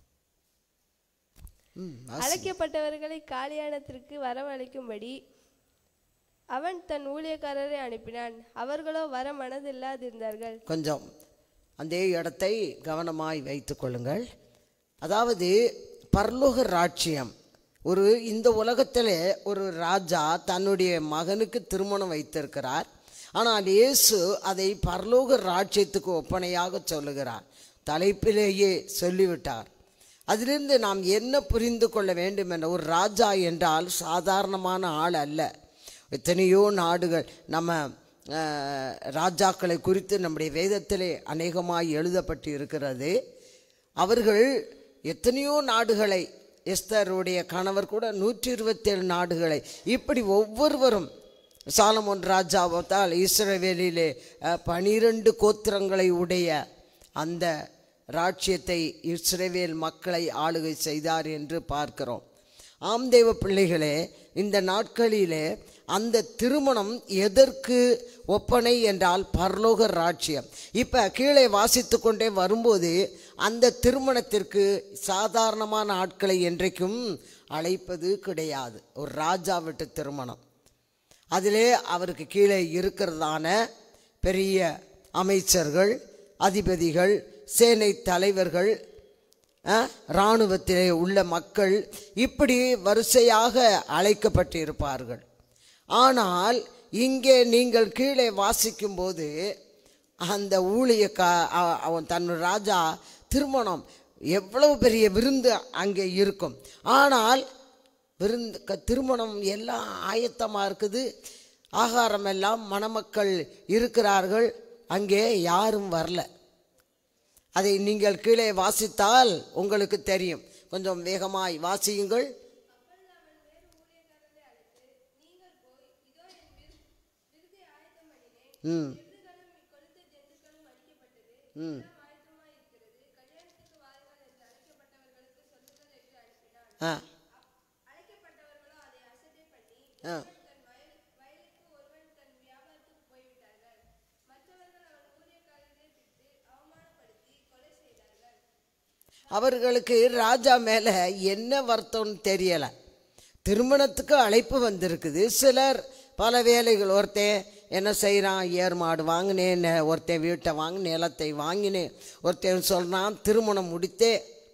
அழைக்கப்பட்டவர்களை கல்யாணத்திற்கு வரவழைக்கும்படி அவன் தன் ஊழியக்காரரை அனுப்பினான். அவர்களோ வர மனதில்லாதிருந்தார்கள். கொஞ்சம் அந்த இடத்தை கவனமாய் வைத்துக் கொள்ளுங்கள். அதாவது பரலோக ராஜ்யம், ஒரு இந்த உலகத்திலே ஒரு ராஜா தன்னுடைய மகனுக்கு திருமணம் வைத்திருக்கிறார். ஆனால் இயேசு அதை பரலோக ராஜ்யத்துக்கு ஒப்பனையாக சொல்லுகிறார். தலைப்பிலேயே சொல்லிவிட்டார். அதிலிருந்து நாம் என்ன புரிந்து கொள்ள வேண்டும் என்ற, ஒரு ராஜா என்றால் சாதாரணமான ஆள் அல்ல. எத்தனையோ நாடுகள், நம்ம ராஜாக்களை குறித்து நம்முடைய வேதத்திலே அநேகமாய் எழுதப்பட்டு இருக்கிறது. அவர்கள் எத்தனையோ நாடுகளை, எஸ்தருடைய கணவர் கூட நூற்றி இருபத்தேழு நாடுகளை, இப்படி ஒவ்வொருவரும், சாலமோன் ராஜாவால் இஸ்ரவேலிலே பனிரெண்டு கோத்திரங்களை உடைய அந்த ராஜ்யத்தை இஸ்ரவேல் மக்களை ஆளுகை செய்தார் என்று பார்க்கிறோம். ஆம் தேவ பிள்ளைகளே, இந்த நாட்களிலே அந்த திருமணம் எதற்கு ஒப்பனை என்றால் பரலோக ராஜ்யம். இப்போ கீழே வாசித்து கொண்டே வரும்போது அந்த திருமணத்திற்கு சாதாரணமான ஆட்களை என்றைக்கும் அழைப்பது கிடையாது. ஒரு ராஜா வீட்டு திருமணம், அதிலே அவருக்கு கீழே இருக்கிறதான பெரிய அமைச்சர்கள், அதிபதிகள், சேனை தலைவர்கள், இராணுவத்திலே உள்ள மக்கள், இப்படி வரிசையாக அழைக்கப்பட்டு இருப்பார்கள். ஆனால் இங்கே நீங்கள் கீழே வாசிக்கும்போது அந்த ஊழியக்கா அவன் தன் ராஜா திருமணம் எவ்வளவு பெரிய விருந்து அங்கே இருக்கும். ஆனால் விருந்து திருமணம் எல்லாம் ஆயத்தமாக இருக்குது, ஆகாரம் எல்லாம் மணமக்கள் இருக்கிறார்கள், அங்கே யாரும் வரல. அதை நீங்கள் கீழே வாசித்தால் உங்களுக்கு தெரியும். கொஞ்சம் வேகமாய் வாசியுங்கள். ம் ம் ஆ ஆ அவர்களுக்கு ராஜா மேலே என்ன வருத்தம்னு தெரியலை. திருமணத்துக்கு அழைப்பு வந்திருக்குது. சிலர் பல வேலைகள், ஒருத்தன் என்ன செய்கிறான், ஏர் மாடு வாங்கினேன், ஒருத்தன் வீட்டை வாங்கி நிலத்தை வாங்கினேன், ஒருத்தன் சொல்கிறான் திருமணம் முடித்தே.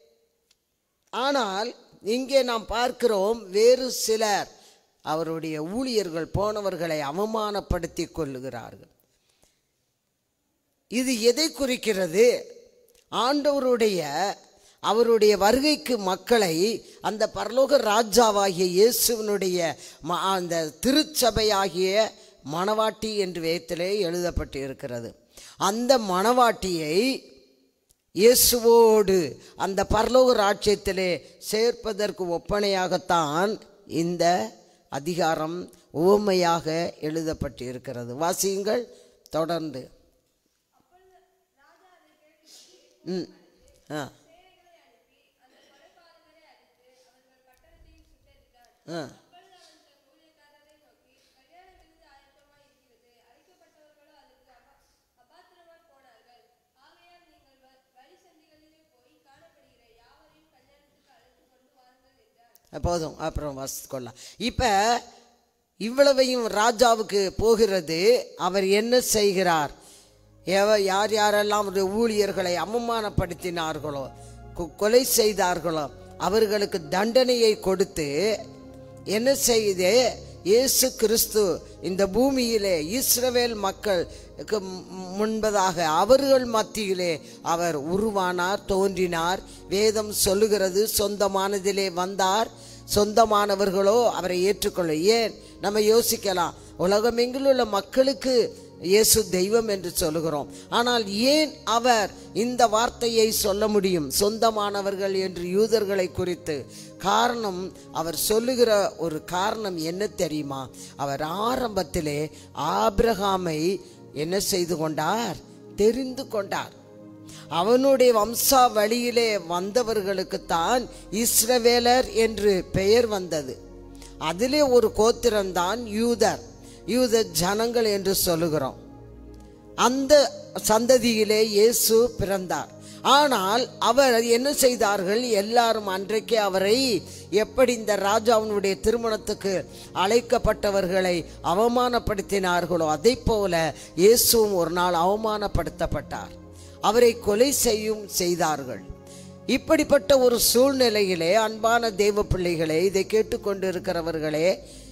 ஆனால் இங்கே நாம் பார்க்கிறோம், வேறு சிலர் அவருடைய ஊழியர்கள் போனவர்களை அவமானப்படுத்தி கொள்ளுகிறார்கள். இது எதை குறிக்கிறது? ஆண்டவருடைய அவருடைய வருகைக்கு மக்களை அந்த பரலோக ராஜாவாகிய இயேசுவினுடைய அந்த திருச்சபையாகிய மணவாட்டி என்று வேதத்திலே எழுதப்பட்டு இருக்கிறது. அந்த மணவாட்டியை இயேசுவோடு அந்த பரலோக ராஜ்யத்திலே சேர்ப்பதற்கு ஒப்பனையாகத்தான் இந்த அதிகாரம் உவமையாக எழுதப்பட்டு இருக்கிறது. வாசியுங்கள் தொடர்ந்து. ம் ஆ ஆ போதும், அப்புறம் வாசித்துக்கொள்ளலாம். இப்போ இவ்வளவையும் ராஜாவுக்கு போகிறது. அவர் என்ன செய்கிறார்? எவ யார் யாரெல்லாம் அவருடைய ஊழியர்களை அவமானப்படுத்தினார்களோ, கொலை செய்தார்களோ, அவர்களுக்கு தண்டனையை கொடுத்து என்ன செய்து, இயேசு கிறிஸ்து இந்த பூமியிலே இஸ்ரவேல் மக்களுக்கு முன்பதாக அவர்கள் மத்தியிலே அவர் உருவானார், தோன்றினார். வேதம் சொல்லுகிறது, சொந்தமானதிலே வந்தார், சொந்தமானவர்களோ அவரை ஏற்றுக்கொள்ள. ஏன் நம்ம யோசிக்கலாம், உலகமெங்கிலும் உள்ள மக்களுக்கு இயேசு தெய்வம் என்று சொல்லுகிறோம். ஆனால் ஏன் அவர் இந்த வார்த்தையை சொல்ல முடியும், சொந்தமானவர்கள் என்று யூதர்களை குறித்து? காரணம், அவர் சொல்லுகிற ஒரு காரணம் என்ன தெரியுமா? அவர் ஆரம்பத்திலே ஆபிரகாமை என்ன செய்து கொண்டார்? தெரிந்து கொண்டார். அவனுடைய வம்சாவளியிலே வந்தவர்களுக்குத்தான் இஸ்ரவேலர் என்று பெயர் வந்தது. அதிலே ஒரு கோத்திரம்தான் யூதர், யூத ஜனங்கள் என்று சொல்லுகிறோம். அந்த சந்ததியிலே இயேசு பிறந்தார். ஆனால் அவர் என்ன செய்தார்கள்? எல்லாரும் அன்றைக்கே அவரை எப்படி இந்த ராஜாவினுடைய திருமணத்துக்கு அழைக்கப்பட்டவர்களை அவமானப்படுத்தினார்களோ அதை போல இயேசுவும் ஒரு நாள் அவமானப்படுத்தப்பட்டார். அவரை கொலை செய்யும் செய்தார்கள். இப்படிப்பட்ட ஒரு சூழ்நிலையிலே அன்பான தேவ பிள்ளைகளே, இதை கேட்டுக்கொண்டு இருக்கிறவர்களே,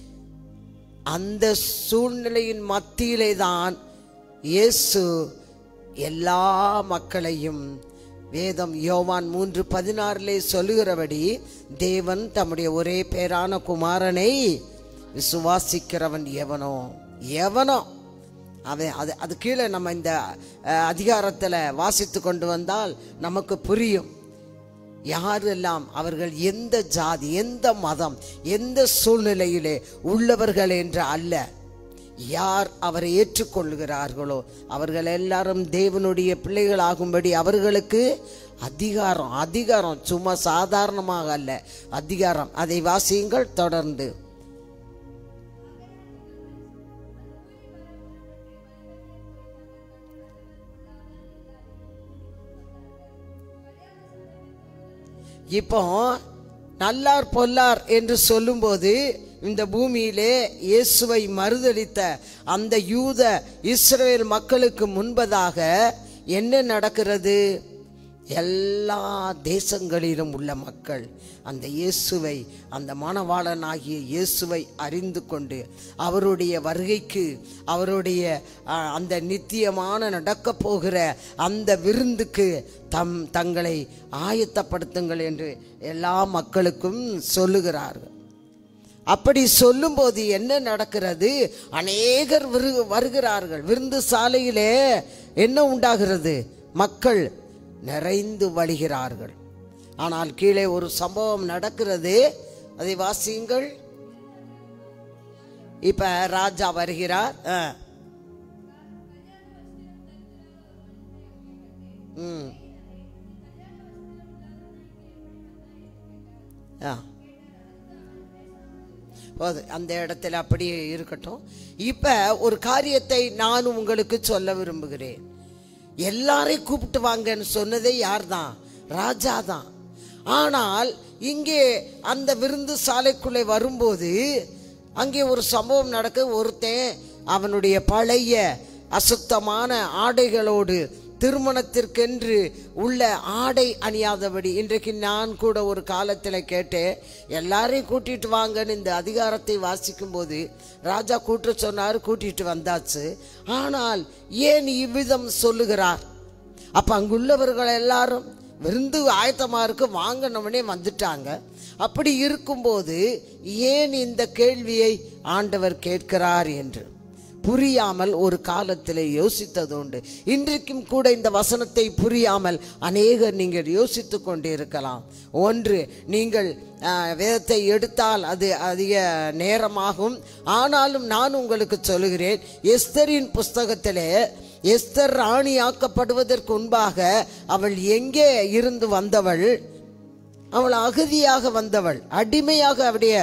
அந்த சூழ்நிலையின் மத்தியிலே தான் இயேசு எல்லா மக்களையும், வேதம் யோவான் மூன்று பதினாறிலே சொல்லுகிறபடி, தேவன் தம்முடைய ஒரே பேரான குமாரனை விசுவாசிக்கிறவன் எவனோ எவனோ அவன் அது அது கீழே நம்ம இந்த அதிகாரத்தில் வாசித்து கொண்டு வந்தால் நமக்கு புரியும். யாரெல்லாம் அவர்கள் எந்த ஜாதி, எந்த மதம், எந்த சூழ்நிலையிலே உள்ளவர்கள் என்று அல்ல, யார் அவரை ஏற்றுக்கொள்கிறார்களோ அவர்கள் எல்லாரும் தேவனுடைய பிள்ளைகளாகும்படி அவர்களுக்கு அதிகாரம், அதிகாரம் சும்மா சாதாரணமாக அல்ல, அதிகாரம். அதை வாசியுங்கள் தொடர்ந்து. இப்போ நல்லார் பொல்லார் என்று சொல்லும்போது, இந்த பூமியிலே இயேசுவை மறுதலித்த அந்த யூத இஸ்ரவேல் மக்களுக்கு முன்பதாக என்ன நடக்கிறது? எல்லா தேசங்களிலும் உள்ள மக்கள் அந்த இயேசுவை, அந்த மணவாளனாகிய இயேசுவை அறிந்து கொண்டு அவருடைய வருகைக்கு, அவருடைய அந்த நித்தியமான நடக்க போகிற அந்த விருந்துக்கு தம் தங்களை ஆயத்தப்படுத்துங்கள் என்று எல்லா மக்களுக்கும் சொல்லுகிறார்கள். அப்படி சொல்லும்போது என்ன நடக்கிறது? அநேகர் வருகிறார்கள். விருந்து சாலையிலே என்ன உண்டாகிறது? மக்கள் நிறைந்து வழிகிறார்கள். ஆனால் கீழே ஒரு சம்பவம் நடக்கிறது, அதை வாசியுங்கள். இப்ப ராஜா வருகிறார். ம் அந்த இடத்துல அப்படியே இருக்கட்டும். இப்ப ஒரு காரியத்தை நான் உங்களுக்கு சொல்ல விரும்புகிறேன். எல்லாரையும் கூப்பிட்டு வாங்கன்னு சொன்னதே யார் தான்? ராஜா தான். ஆனால் இங்கே அந்த விருந்து சாலைக்குள்ளே வரும்போது அங்கே ஒரு சம்பவம் நடக்க, ஒருத்தன் அவனுடைய பழைய அசுத்தமான ஆடைகளோடு, திருமணத்திற்கென்று உள்ள ஆடை அணியாதபடி, இன்றைக்கு நான் கூட ஒரு காலத்தில் கேட்டேன், எல்லாரையும் கூட்டிட்டு வாங்கன்னு இந்த அதிகாரத்தை வாசிக்கும் போது ராஜா கூட்ட சொன்னார், கூட்டிட்டு வந்தாச்சு. ஆனால் ஏன் இவ்விதம் சொல்லுகிறார்? அப்ப அங்குள்ளவர்கள் எல்லாரும் விருந்து ஆயத்தமா இருக்கு, வாங்கினவனே வந்துட்டாங்க. அப்படி இருக்கும்போது ஏன் இந்த கேள்வியை ஆண்டவர் கேட்கிறார் என்று புரியாமல் ஒரு காலத்தில் யோசித்தது உண்டு. இன்றைக்கும் கூட இந்த வசனத்தை புரியாமல் அநேகர் நீங்கள் யோசித்து கொண்டு இருக்கலாம். ஒன்று, நீங்கள் வேதத்தை எடுத்தால் அது அதிக நேரமாகும். ஆனாலும் நான் உங்களுக்கு சொல்லுகிறேன், எஸ்தரின் புஸ்தகத்திலே எஸ்தர் ராணியாக்கப்படுவதற்கு முன்பாக அவள் எங்கே இருந்து வந்தவள்? அவள் அகதியாக வந்தவள், அடிமையாக அவருடைய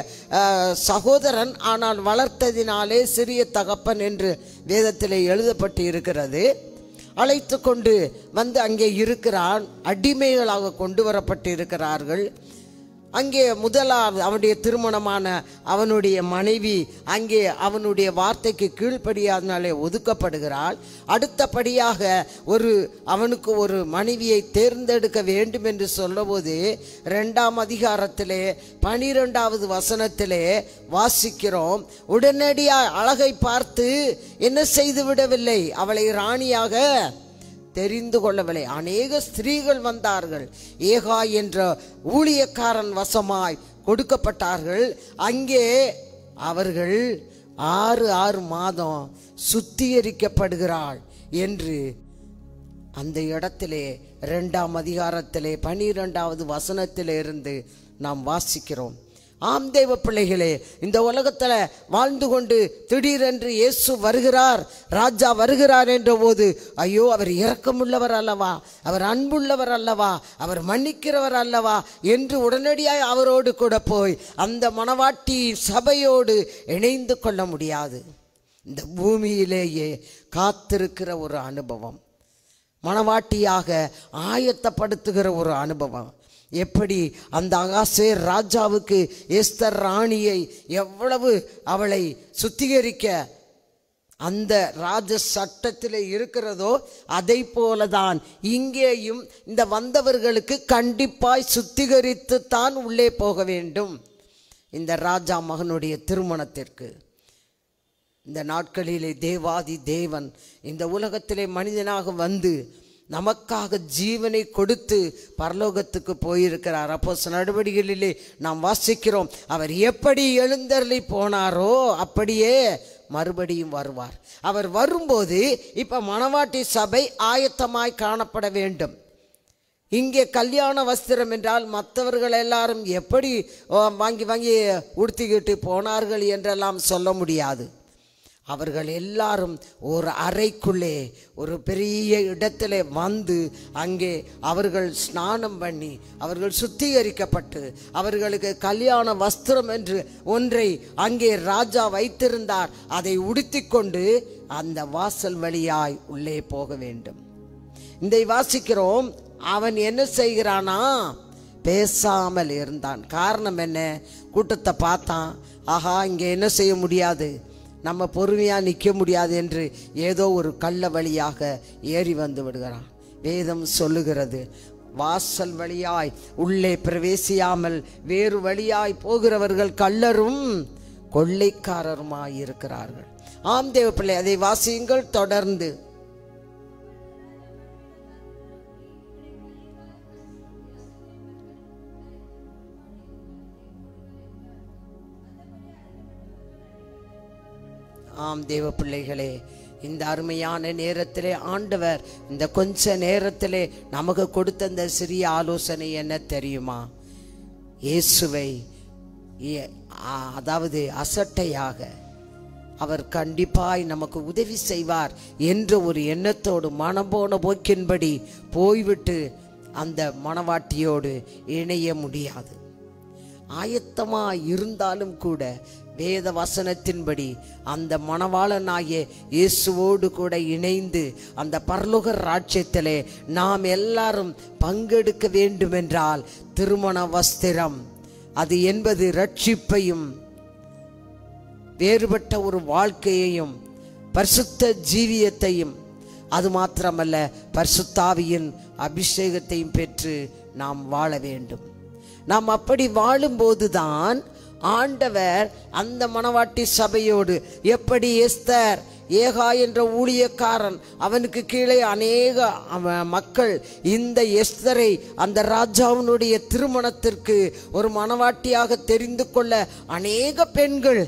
சகோதரன் ஆனால் வளர்த்ததினாலே சிறிய தகப்பன் என்று வேதத்தில் எழுதப்பட்டு இருக்கிறது. அழைத்து கொண்டு வந்து அங்கே இருக்கிறான். அடிமைகளாக கொண்டு வரப்பட்டு இருக்கிறார்கள். அங்கே முதலாவது அவனுடைய திருமணமான அவனுடைய மனைவி அங்கே அவனுடைய வார்த்தைக்கு கீழ்ப்படியாதனாலே ஒதுக்கப்படுகிறாள். அடுத்தபடியாக ஒரு அவனுக்கு ஒரு மனைவியை தேர்ந்தெடுக்க வேண்டும் என்று சொல்லும்போது இரண்டாம் அதிகாரத்திலே பனிரெண்டாவது வசனத்திலே வாசிக்கிறோம், உடனடியாக அழகை பார்த்து என்ன செய்து விடவில்லை, அவளை ராணியாக தெரிந்து கொள்ளவில்லை. அநேக ஸ்திரீகள் வந்தார்கள், ஏகா என்ற ஊழியக்காரன் வசமாய் கொடுக்கப்பட்டார்கள். அங்கே அவர்கள் ஆறு ஆறு மாதம் சுத்திகரிக்கப்படுகிறாள் என்று அந்த இடத்திலே இரண்டாம் அதிகாரத்திலே பனிரெண்டாவது வசனத்திலே இருந்து நாம் வாசிக்கிறோம். ஆம் தேவ பிள்ளைகளே, இந்த உலகத்தில் வாழ்ந்து கொண்டு திடீரென்று இயேசு வருகிறார், ராஜா வருகிறார் என்ற போது, ஐயோ அவர் இரக்கமுள்ளவர் அல்லவா, அவர் அன்புள்ளவர் அல்லவா, அவர் மன்னிக்கிறவர் அல்லவா என்று உடனடியாக அவரோடு கூட போய் அந்த மணவாட்டி சபையோடு இணைந்து கொள்ள முடியாது. இந்த பூமியிலேயே காத்திருக்கிற ஒரு அனுபவம், மணவாட்டியாக ஆயத்தப்படுத்துகிற ஒரு அனுபவம். எப்படி அந்த அகாசேர் ராஜாவுக்கு எஸ்தர் ராணியை எவ்வளவு அவளை சுத்திகரிக்க அந்த ராஜ சட்டத்தில் இருக்கிறதோ அதை போலதான் இங்கேயும் இந்த வந்தவர்களுக்கு கண்டிப்பாய் சுத்திகரித்து தான் உள்ளே போக வேண்டும். இந்த ராஜா மகனுடைய திருமணத்திற்கு இந்த நாட்களிலே தேவாதி தேவன் இந்த உலகத்திலே மனிதனாக வந்து நமக்காக ஜீவனை கொடுத்து பரலோகத்துக்கு போயிருக்கிறார். அப்போஸ்தலர் நடவடிக்கைகளிலே நாம் வாசிக்கிறோம், அவர் எப்படி எழுந்தருளி போனாரோ அப்படியே மறுபடியும் வருவார். அவர் வரும்போது இப்ப மணவாட்டி சபை ஆயத்தமாய் காணப்பட வேண்டும். இங்கே கல்யாண வஸ்திரம் என்றால் மற்றவர்கள் எல்லாரும் எப்படி வாங்கி வாங்கி உடுத்திக்கிட்டு போனார்கள் என்றெல்லாம் சொல்ல முடியாது. அவர்கள் எல்லாரும் ஒரு அறைக்குள்ளே ஒரு பெரிய இடத்துல வந்து அங்கே அவர்கள் ஸ்நானம் பண்ணி அவர்கள் சுத்திகரிக்கப்பட்டு அவர்களுக்கு கல்யாண வஸ்திரம் என்று ஒன்றை அங்கே ராஜா வைத்திருந்தார். அதை உடுத்திக்கொண்டு அந்த வாசல் வழியாய் உள்ளே போக வேண்டும். இதை வாசிக்கிறோம். அவன் என்ன செய்கிறானா? பேசாமல் இருந்தான். காரணம் என்ன? கூட்டத்தை பார்த்தான், ஆஹா இங்கே என்ன செய்ய முடியாது, நம்ம பொறுமையாக நிற்க முடியாது என்று ஏதோ ஒரு கள்ள வழியாக ஏறி வந்து விடுகிறான். வேதம் சொல்லுகிறது, வாசல் வழியாய் உள்ளே பிரவேசியாமல் வேறு வழியாய் போகிறவர்கள் கள்ளரும் கொள்ளைக்காரருமாய் இருக்கிறார்கள். ஆம் தேவ பிள்ளை, அதை வாசியுங்கள் தொடர்ந்து. ஆம் தேவ பிள்ளைகளே, இந்த அருமையான நேரத்திலே ஆண்டவர் இந்த கொஞ்ச நேரத்திலே நமக்கு கொடுத்த இந்த சிறிய ஆலோசனை என்ன தெரியுமா? இயேசுவை அதாவது அசட்டையாக அவர் கண்டிப்பாய் நமக்கு உதவி செய்வார் என்ற ஒரு எண்ணத்தோடு மனம் போன போக்கின்படி போய்விட்டு அந்த மணவாட்டியோடு இணைய முடியாது. ஆயத்தமாய் இருந்தாலும் கூட வேத வசனத்தின்படி அந்த மணவாளனாகிய இயேசுவோடு கூட இணைந்து அந்த பரலோக ராஜ்யத்திலே நாம் எல்லாரும் பங்கெடுக்க வேண்டுமென்றால் திருமண வஸ்திரம் அது என்பது ரட்சிப்பையும் வேறுபட்ட ஒரு வாழ்க்கையையும் பரிசுத்த ஜீவியத்தையும் அது மாத்திரமல்ல பரிசுத்தாவியின் அபிஷேகத்தையும் பெற்று நாம் வாழ வேண்டும். நாம் அப்படி வாழும்போதுதான் ஆண்டவர் அந்த மணவாட்டி சபையோடு எப்படி எஸ்தர் ஏகா என்ற ஊழியக்காரன் அவனுக்கு கீழே அநேக மக்கள் இந்த எஸ்தரை அந்த ராஜாவினுடைய திருமணத்திற்கு ஒரு மணவாட்டியாக தெரிந்து கொள்ள அநேக பெண்கள்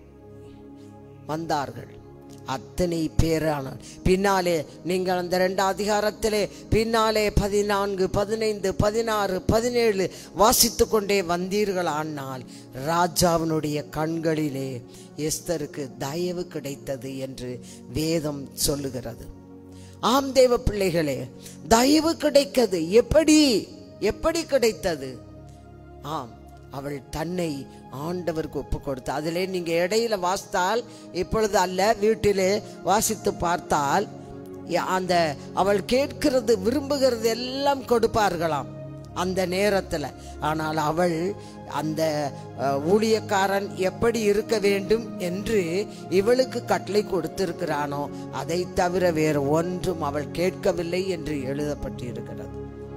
வந்தார்கள். அத்தனை பேரானார். பின்னாலே நீங்கள் அந்த ரெண்டாம் அதிகாரத்திலே பின்னாலே பதினான்கு பதினைந்து பதினாறு பதினேழு வாசித்து கொண்டே வந்தீர்கள். ஆனால் ராஜாவினுடைய கண்களிலே எஸ்தருக்கு தயவு கிடைத்தது என்று வேதம் சொல்லுகிறது. ஆம் தேவ பிள்ளைகளே, தயவு கிடைத்தது. எப்படி எப்படி கிடைத்தது? ஆம், அவள் தன்னை ஆண்டவருக்கு ஒப்பு கொடுத்து. அதிலே நீங்க இடையில வாசித்தால், இப்பொழுது அல்ல வீட்டிலே வாசித்து பார்த்தால், அந்த அவள் கேட்கிறது விரும்புகிறது எல்லாம் கொடுப்பார்களாம் அந்த நேரத்தில். ஆனால் அவள் அந்த ஊழியக்காரன் எப்படி இருக்க வேண்டும் என்று இவளுக்கு கட்டளை கொடுத்திருக்கிறானோ அதை தவிர வேறு ஒன்றும் அவள் கேட்கவில்லை என்று எழுதப்பட்டு இருக்கிறது.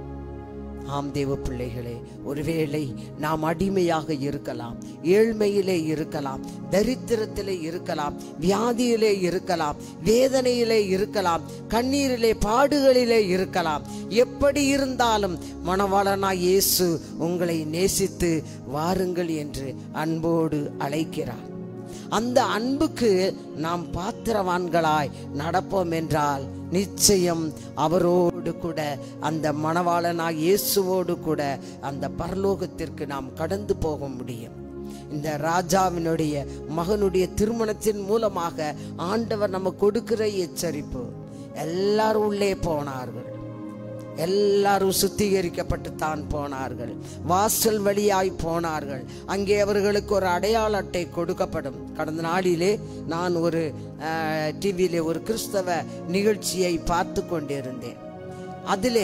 ஆம் தேவ பிள்ளைகளே, ஒருவேளை நாம் அடிமையாக இருக்கலாம், ஏழ்மையிலே இருக்கலாம், தரித்திரத்திலே இருக்கலாம், வியாதியிலே இருக்கலாம், வேதனையிலே இருக்கலாம், கண்ணீரிலே பாடுகளிலே இருக்கலாம். எப்படி இருந்தாலும் மணவாளனாய் இயேசு உங்களை நேசித்து வாருங்கள் என்று அன்போடு அழைக்கிறார். அந்த அன்புக்கு நாம் பாத்திரவான்களாய் நடப்போம் என்றால் நிச்சயம் அவரோடு கூட அந்த மணவாளனாய் இயேசுவோடு கூட அந்த பரலோகத்திற்கு நாம் கடந்து போக முடியும். இந்த ராஜாவினுடைய மகனுடைய திருமணத்தின் மூலமாக ஆண்டவர் நமக்கு கொடுக்கிற எச்சரிப்பு, எல்லாரும் உள்ளே போனார்கள், எல்லாரும் சுத்திகரிக்கப்பட்டு தான் போனார்கள், வாசல் வழியாய் போனார்கள். அங்கே அவர்களுக்கு ஒரு அடையாள அட்டை கொடுக்கப்படும். கடந்த நாளிலே நான் ஒரு டிவியிலே ஒரு கிறிஸ்தவ நிகழ்ச்சியை பார்த்து கொண்டிருந்தேன். அதிலே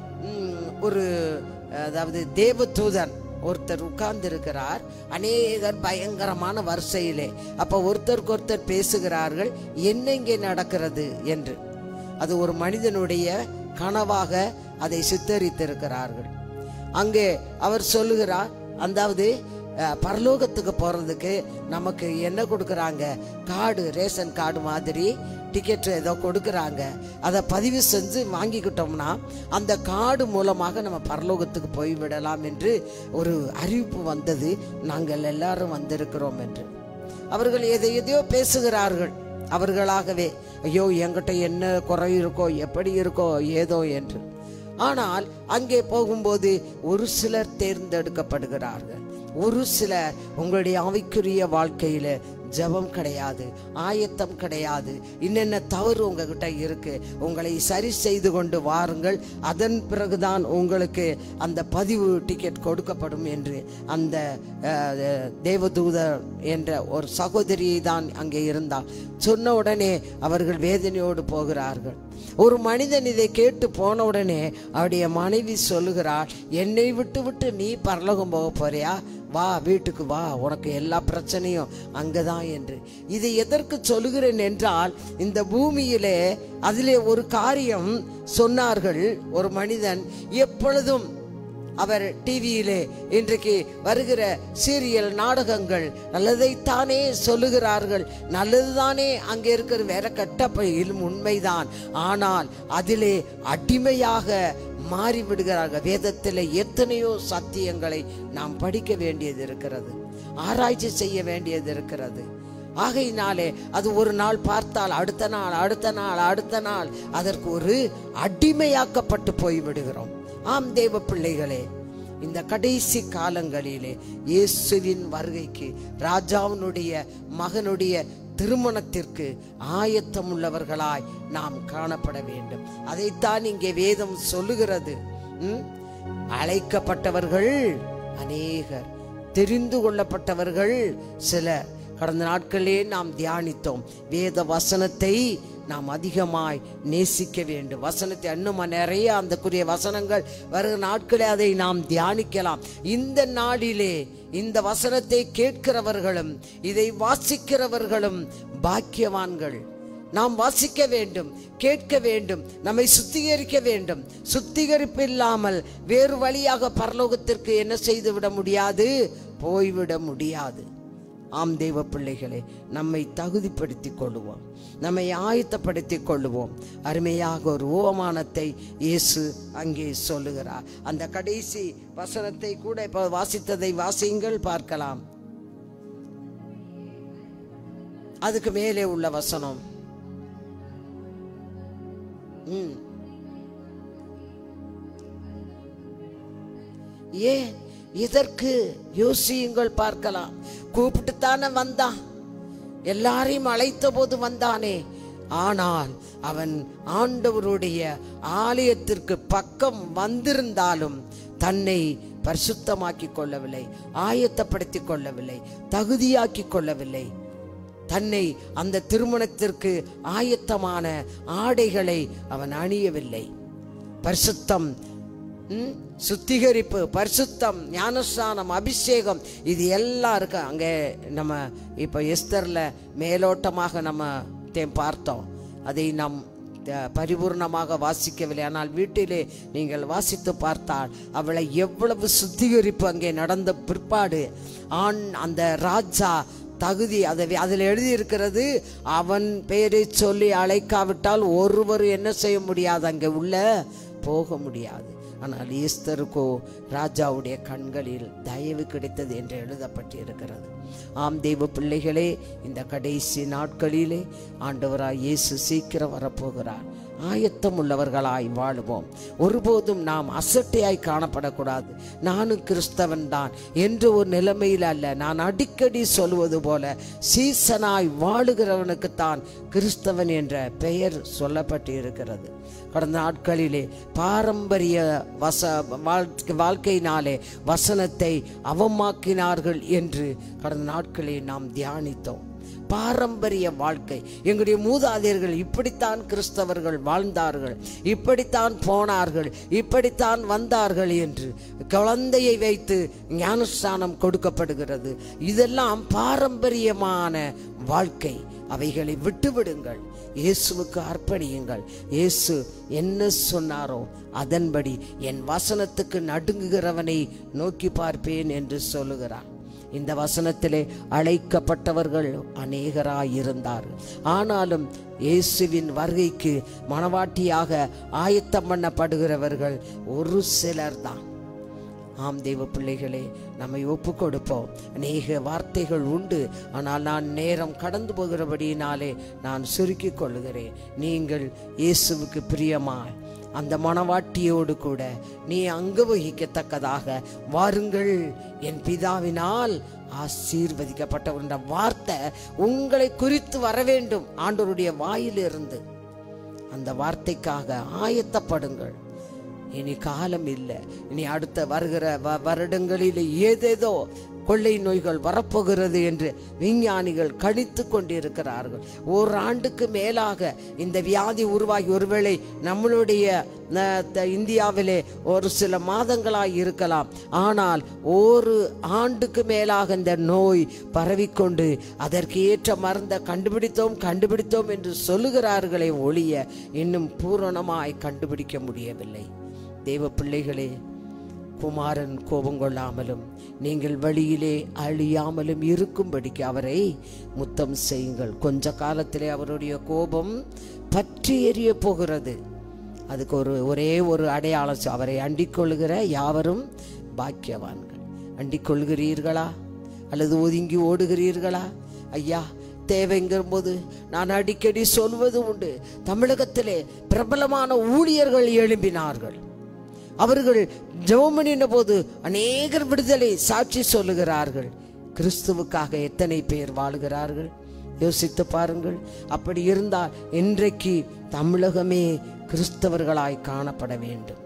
ஒரு அதாவது தேவதூதன் ஒருத்தர் உட்கார்ந்து இருக்கிறார். அநேகர் பயங்கரமான வரிசையிலே. அப்ப ஒருத்தருக்கு ஒருத்தர் பேசுகிறார்கள், என்ன இங்கே நடக்கிறது என்று. அது ஒரு மனிதனுடைய கனவாக அதை சித்தரித்திருக்கிறார்கள். அங்கே அவர் சொல்லுகிறார், அதாவது பரலோகத்துக்கு போறதுக்கு நமக்கு என்ன கொடுக்கறாங்க, கார்டு, ரேஷன் கார்டு மாதிரி டிக்கெட் ஏதோ கொடுக்கறாங்க. அதை பதிவு செஞ்சு வாங்கிக்கிட்டோம்னா அந்த கார்டு மூலமாக நம்ம பரலோகத்துக்கு போய்விடலாம் என்று ஒரு அறிவிப்பு வந்தது. நாங்கள் எல்லாரும் வந்திருக்கிறோம் என்று. அவர்கள் எதை எதையோ பேசுகிறார்கள் அவர்களாகவே. ஐயோ, என்கிட்ட என்ன குறை இருக்கோ, எப்படி இருக்கோ ஏதோ என்று. ஆனால் அங்கே போகும்போது ஒரு சிலர் தேர்ந்தெடுக்கப்படுகிறார்கள். ஒரு சிலர் உங்களுடைய ஆவிக்குரிய வாழ்க்கையில ஜெபம் கிடையாது, ஆயத்தம் கிடையாது, என்னென்ன தவறு உங்ககிட்ட இருக்கு, உங்களை சரி செய்து கொண்டு வாருங்கள், அதன் பிறகுதான் உங்களுக்கு அந்த பதிவு டிக்கெட் கொடுக்கப்படும் என்று அந்த தேவதூதர் என்ற ஒரு சகோதரியை தான் அங்கே இருந்தார். சொன்ன உடனே அவர்கள் வேதனையோடு போகிறார்கள். ஒரு மனிதன் இதை கேட்டு போன உடனே அவருடைய மனைவி சொல்லுகிறார், என்னை விட்டு விட்டு நீ பரலோகம் போக போறியா, வா வீட்டுக்கு வா, உனக்கு எல்லா பிரச்சனையும் அங்கதான் என்று. இதை எதற்கு சொல்லுகிறேன் என்றால், இந்த பூமியிலே அதிலே ஒரு காரியம் சொன்னார்கள். ஒரு மனிதன் எப்பொழுதும் அவர் டிவியிலே இன்றைக்கு வருகிற சீரியல் நாடகங்கள் நல்லதைத்தானே சொல்லுகிறார்கள், நல்லதுதானே அங்கே இருக்கிற, வேற கட்டப்பையிலும் உண்மைதான். ஆனால் அதிலே அடிமையாக மாறிவிடுகிறார்கள். வேதத்தில் எத்தனையோ சத்தியங்களை நாம் படிக்க வேண்டியது இருக்கிறது, ஆராய்ச்சி செய்ய வேண்டியது இருக்கிறது. ஆகையினாலே அது ஒரு நாள் பார்த்தால் அடுத்த நாள் அடுத்த நாள் அடுத்த நாள் அதற்கு ஒரு அடிமையாக்கப்பட்டு போய்விடுகிறோம். ஆம் தேவ பிள்ளைகளே, இந்த கடைசி காலங்களிலே இயேசுவின் வருகைக்கு, ராஜாவினுடைய மகனுடைய திருமணத்திற்கு ஆயத்தம் உள்ளவர்களாய் நாம் காணப்பட வேண்டும். அதைத்தான் இங்கே வேதம் சொல்லுகிறது. அழைக்கப்பட்டவர்கள் அநேகர், தெரிந்து கொள்ளப்பட்டவர்கள் சிலர். கடந்த நாட்களே நாம் தியானித்தோம். வேத வசனத்தை நாம் அதிகமாய் நேசிக்க வேண்டும். வசனத்தை இன்னும் நிறைய அந்தக்குரிய வசனங்கள் வருகிற நாட்களே அதை நாம் தியானிக்கலாம். இந்த நாளிலே இந்த வசனத்தை கேட்கிறவர்களும் இதை வாசிக்கிறவர்களும் பாக்கியவான்கள். நாம் வாசிக்க வேண்டும், கேட்க வேண்டும், நம்மை சுத்திகரிக்க வேண்டும். சுத்திகரிப்பு இல்லாமல் வேறு வழியாக பரலோகத்திற்கு என்ன செய்து விட முடியாது, போய்விட முடியாது. ஆம் தேவ பிள்ளைகளே, நம்மை தகுதிப்படுத்திக் கொள்ளுவோம், நம்மை ஆயத்தப்படுத்திக் கொள்ளுவோம். அருமையாக ஒரு உவமானத்தை இயேசு அங்கே சொல்லுகிறார். அந்த கடைசி வசனத்தை கூட இப்போ வாசித்ததை வாசியுங்கள், பார்க்கலாம். அதுக்கு மேலே உள்ள வசனம், ம் ஏன் இதற்கு யோசியுங்கள், பார்க்கலாம். கூப்பிட்டுத்தானே வந்தான், எல்லாரையும் அழைத்த போது வந்தானே. ஆனால் அவன் ஆண்டவருடைய ஆலயத்திற்கு பக்கம் வந்திருந்தாலும் தன்னை பரிசுத்தமாக்கி கொள்ளவில்லை, ஆயத்தப்படுத்திக் கொள்ளவில்லை, தகுதியாக்கி கொள்ளவில்லை. தன்னை அந்த திருமணத்திற்கு ஆயத்தமான ஆடைகளை அவன் அணியவில்லை. பரிசுத்தம், சுத்திகரிப்பு, பரிசுத்தம், ஞானஸ்நானம், அபிஷேகம், இது எல்லாம் இருக்கு அங்கே. நம்ம இப்போ எஸ்தர்ல மேலோட்டமாக நம்ம பார்த்தோம், அதை நாம் பரிபூர்ணமாக வாசிக்கவில்லை. ஆனால் வீட்டிலே நீங்கள் வாசித்து பார்த்தால் அவளை எவ்வளவு சுத்திகரிப்பு அங்கே நடந்த பிற்பாடு ஆண் அந்த ராஜா தகுதி, அதை அதில் எழுதியிருக்கிறது, அவன் பெயரை சொல்லி அழைக்காவிட்டால் ஒருவர் என்ன செய்ய முடியாது, அங்கே உள்ள போக முடியாது. ஆனால் எஸ்தருக்கோ ராஜாவுடைய கண்களில் தயவு கிடைத்தது என்று எழுதப்பட்டிருக்கிறது. ஆம் தேவ பிள்ளைகளே, இந்த கடைசி நாட்களிலே ஆண்டவராய் இயேசு சீக்கிரம் வரப்போகிறார். ஆயத்தம் உள்ளவர்களாய் வாழுவோம். ஒருபோதும் நாம் அசட்டையாய் காணப்படக்கூடாது. நானும் கிறிஸ்தவன் தான் என்று ஒரு நிலைமையில் அல்ல. நான் அடிக்கடி சொல்வது போல, சீசனாய் வாழுகிறவனுக்குத்தான் கிறிஸ்தவன் என்ற பெயர் சொல்லப்பட்டு இருக்கிறது. கடந்த நாட்களிலே பாரம்பரிய வச வாழ்க்கையினாலே வசனத்தை அவமாக்கினார்கள் என்று கடந்த நாட்களில் நாம் தியானித்தோம். பாரம்பரிய வாழ்க்கை, எங்களுடைய மூதாதையர்கள் இப்படித்தான் கிறிஸ்தவர்கள் வாழ்ந்தார்கள், இப்படித்தான் போனார்கள், இப்படித்தான் வந்தார்கள் என்று குழந்தையை வைத்து ஞானஸ்நானம் கொடுக்கப்படுகிறது. இதெல்லாம் பாரம்பரியமான வாழ்க்கை. அவைகளை விட்டுவிடுங்கள், இயேசுவுக்கு அர்ப்பணியுங்கள். இயேசு என்ன சொன்னாரோ அதன்படி என் வசனத்துக்கு நடுங்குகிறவனை நோக்கி பார்ப்பேன் என்று சொல்லுகிறார். இந்த வசனத்திலே அழைக்கப்பட்டவர்கள் அநேகராயிருந்தார்கள். ஆனாலும் இயேசுவின் வருகைக்கு மணவாட்டியாக ஆயத்தம் பண்ணப்படுகிறவர்கள் ஒரு சிலர் தான். ஆம் தேவ பிள்ளைகளே, நம்மை ஒப்பு கொடுப்போம். அநேக வார்த்தைகள் உண்டு, ஆனால் நான் நேரம் கடந்து போகிறபடியினாலே நான் சுருக்கிக் கொள்ளுகிறேன். நீங்கள் இயேசுவுக்கு பிரியமாய் அந்த மணவாட்டியோடு கூட நீ அங்கு வகிக்கத்தக்கதாக வாருங்கள், என் பிதாவினால் ஆசீர்வதிக்கப்பட்டவர் என்ற வார்த்தை உங்களை குறித்து வர வேண்டும் ஆண்டவருடைய வாயிலிருந்து. அந்த வார்த்தைக்காக ஆயத்தப்படுங்கள். இனி காலம் இல்லை. இனி அடுத்த வருகிற வருடங்களில் ஏதேதோ கொள்ளை நோய்கள் வரப்போகிறது என்று விஞ்ஞானிகள் கணித்து கொண்டிருக்கிறார்கள். ஒரு ஆண்டுக்கு மேலாக இந்த வியாதி உருவாகி, ஒருவேளை நம்மளுடைய இந்தியாவிலே ஒரு சில மாதங்களாய் இருக்கலாம், ஆனால் ஒரு ஆண்டுக்கு மேலாக இந்த நோய் பரவிக்கொண்டு அதற்கு ஏற்ற மருந்தை கண்டுபிடித்தோம் கண்டுபிடித்தோம் என்று சொல்லுகிறார்களே ஒழிய இன்னும் பூரணமாய் கண்டுபிடிக்க முடியவில்லை. தேவ பிள்ளைகளே, குமாரன் கோபம் கொள்ளாமலும் நீங்கள் வழியிலே அழியாமலும் இருக்கும்படிக்கு அவரை முத்தம் செய்யுங்கள். கொஞ்ச காலத்திலே அவருடைய கோபம் பற்றி எரிய போகிறது. அதுக்கு ஒரு ஒரே ஒரு அடையாளம், அவரை அண்டிக் கொள்கிற யாவரும் பாக்கியவான்கள். அண்டிக் கொள்கிறீர்களா அல்லது ஒதுங்கி ஓடுகிறீர்களா? ஐயா, தேவைங்கிற போது நான் அடிக்கடி சொல்வது உண்டு, தமிழகத்திலே பிரபலமான ஊழியர்கள் எழும்பினார்கள். அவர்கள் ஜெபம் பண்ணின போது அநேகர் விடுதலை சாட்சி சொல்லுகிறார்கள். கிறிஸ்துவுக்காக எத்தனை பேர் வாழுகிறார்கள்? யோசித்து பாருங்கள். அப்படி இருந்தால் இன்றைக்கு தமிழகமே கிறிஸ்தவர்களாய் காணப்பட வேண்டும்,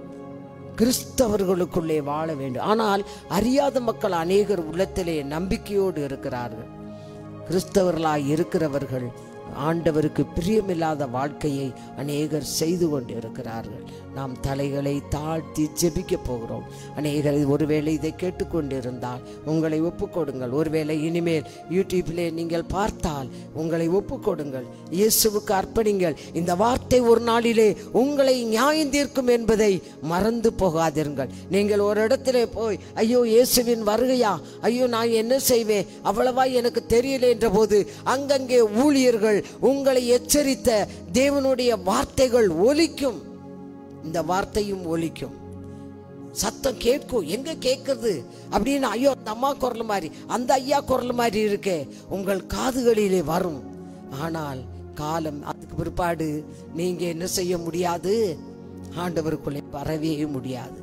கிறிஸ்தவர்களுக்குள்ளே வாழ வேண்டும். ஆனால் அறியாத மக்கள் அநேகர் உள்ளத்திலே நம்பிக்கையோடு இருக்கிறார்கள். கிறிஸ்தவர்களாய் இருக்கிறவர்கள் ஆண்டவருக்கு பிரியமில்லாத வாழ்க்கையை அநேகர் செய்து கொண்டு இருக்கிறார்கள். நாம் தலைகளை தாழ்த்தி ஜெபிக்க போகிறோம். அநேகர் ஒருவேளை இதை கேட்டுக்கொண்டிருந்தால் உங்களை ஒப்புக்கொடுங்கள். ஒருவேளை இனிமேல் யூடியூப்பிலே நீங்கள் பார்த்தால் உங்களை ஒப்புக்கொடுங்கள், இயேசுவுக்கு அர்ப்பணிங்கள். இந்த வார்த்தை ஒரு நாளிலே உங்களை நியாயம் தீர்க்கும் என்பதை மறந்து போகாதீர்கள். நீங்கள் ஒரு இடத்திலே போய் ஐயோ இயேசுவின் வருகையா, ஐயோ நான் என்ன செய்வேன், அவ்வளவா எனக்கு தெரியல என்ற போது அங்கங்கே ஊழியர்கள் உங்களை எச்சரித்த தேவனுடைய வார்த்தைகள் ஒலிக்கும். இந்த வார்த்தையும் ஒலிக்கும், சத்தம் கேட்கும். எங்க கேட்கிறது அப்படின்னு, ஐயோ அந்த அம்மா குரல் மாதிரி, அந்த ஐயா குரல் மாதிரி இருக்கே, உங்கள் காதுகளிலே வரும். ஆனால் காலம் அதுக்கு பிற்பாடு நீங்க என்ன செய்ய முடியாது, ஆண்டவருக்குள்ளே வரவே முடியாது.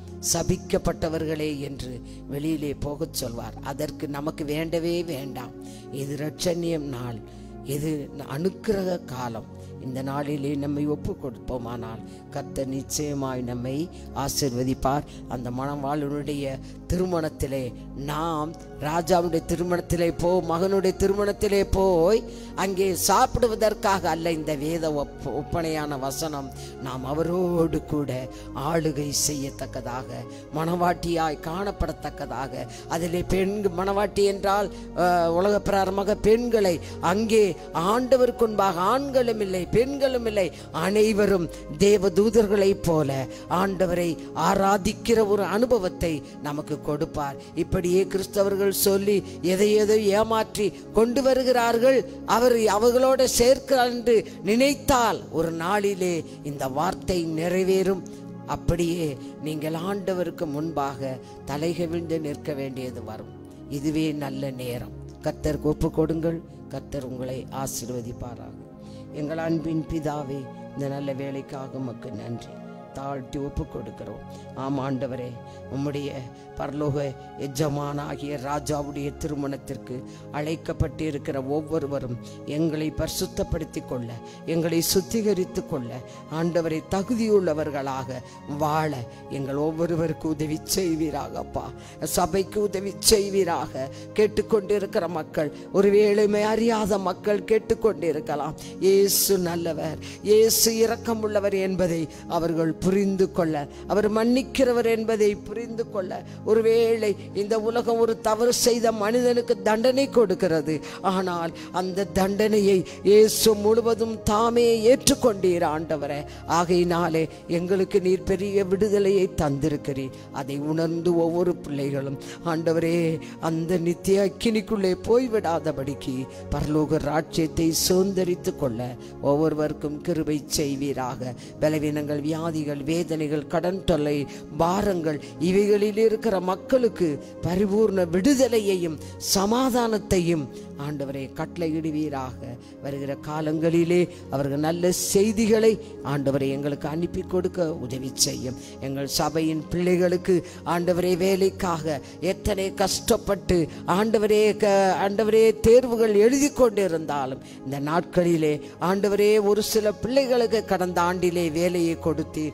சபிக்கப்பட்டவர்களே என்று வெளியிலே போகச் சொல்வார். அதற்கு நமக்கு வேண்டவே வேண்டாம். இது இரட்சணியம் நாள், இது அனுக்கிரக காலம். இந்த நாளிலே நம்மை ஒப்பு கொடுப்போமானால் கர்த்தர் நிச்சயமாய் நம்மை ஆசீர்வதிப்பார். அந்த மணவாளனுடைய திருமணத்திலே நாம் ராஜாவுடைய திருமணத்திலே போ மகனுடைய திருமணத்திலே போய் அங்கே சாப்பிடுவதற்காக அல்ல. இந்த வேத ஒப்ப ஒப்பனையான வசனம் நாம் அவரோடு கூட ஆளுகை செய்யத்தக்கதாக, மணவாட்டியாய் காணப்படத்தக்கதாக, அதிலே பெண் மணவாட்டி என்றால் உலக பிரகாரமாக பெண்களை அங்கே ஆண்டவருக்கு முன்பாக ஆண்களும் இல்லை பெண்களும் இல்லை, அனைவரும் தேவ தூதர்களைப் போல ஆண்டவரை ஆராதிக்கிற ஒரு அனுபவத்தை நமக்கு கொடுப்பார். இப்படியே கிறிஸ்தவர்கள் சொல்லி எதை எதை ஏமாற்றி கொண்டு வருகிறார்கள். அவர் அவர்களோட சேர்க்கிறார் என்று நினைத்தால் ஒரு நாளிலே இந்த வார்த்தை நிறைவேறும். அப்படியே நீங்கள் ஆண்டவருக்கு முன்பாக தலைகவிழ்ந்து நிற்க வேண்டியது வரும். இதுவே நல்ல நேரம். கர்த்தருக்கு ஒப்பு கொடுங்கள். கர்த்தர் உங்களை ஆசீர்வதிப்பாராக. எங்கள் அன்பின் பிதாவே, இந்த நல்ல வேலைக்காக உமக்கு நன்றி. தாழ்த்தி ஒப்பு கொடுக்கிறோம். ஆம் ஆண்டவரே, உம்முடைய பரலோக எஜமானாகிய ராஜாவுடைய திருமணத்திற்கு அழைக்கப்பட்டு இருக்கிற ஒவ்வொருவரும் எங்களை பரிசுத்தப்படுத்தி கொள்ள, எங்களை சுத்திகரித்து கொள்ள, ஆண்டவரை தகுதியுள்ளவர்களாக வாழ எங்கள் ஒவ்வொருவருக்கு உதவி செய்வீராகப்பா. சபைக்கு உதவி செய்வீராக. கேட்டுக்கொண்டிருக்கிற மக்கள், ஒருவேளை அறியாத மக்கள் கேட்டுக்கொண்டிருக்கலாம். இயேசு நல்லவர், இயேசு இரக்கமுள்ளவர் என்பதை அவர்கள் புரிந்து கொள்ள, அவர் மன்னிக்கிறவர் என்பதை புரிந்து கொள்ள. ஒருவேளை இந்த உலகம் ஒரு தவறு செய்த மனிதனுக்கு தண்டனை கொடுக்கிறது, ஆனால் அந்த தண்டனையை இயேசு முழுவதும் தாமே ஏற்றுக்கொண்டீர் ஆண்டவரே. ஆகையினாலே எங்களுக்கு நீர் பெரிய விடுதலையை தந்திருக்கிறீர். அதை உணர்ந்து ஒவ்வொரு பிள்ளைகளும் ஆண்டவரே அந்த நித்திய அக்கினிக்குள்ளே போய்விடாதபடிக்கு பரலோக ராஜ்யத்தை சுதந்தரித்து கொள்ள ஒவ்வொருவருக்கும் கிருபை செய்வீராக. பலவீனங்கள், வியாதிகள், வேதனைகள், கடன் தொல்லை, பாரங்கள் இவைகளில் இருக்கிற மக்களுக்கு பரிபூர்ண விடுதலையையும் சமாதானத்தையும் ஆண்டவரை கட்டளையிடுவீராக. வருகிற காலங்களிலே அவர்கள் நல்ல செய்திகளை ஆண்டவரை எங்களுக்கு அனுப்பி கொடுக்க உதவி செய்யும். எங்கள் சபையின் பிள்ளைகளுக்கு ஆண்டவரே வேலைக்காக எத்தனை கஷ்டப்பட்டு ஆண்டவரே ஆண்டவரே தேர்வுகள் எழுதி கொண்டிருந்தாலும் இந்த நாட்களிலே ஆண்டவரே ஒரு சில பிள்ளைகளுக்கு கடந்த ஆண்டிலே வேலையை கொடுத்தீர்.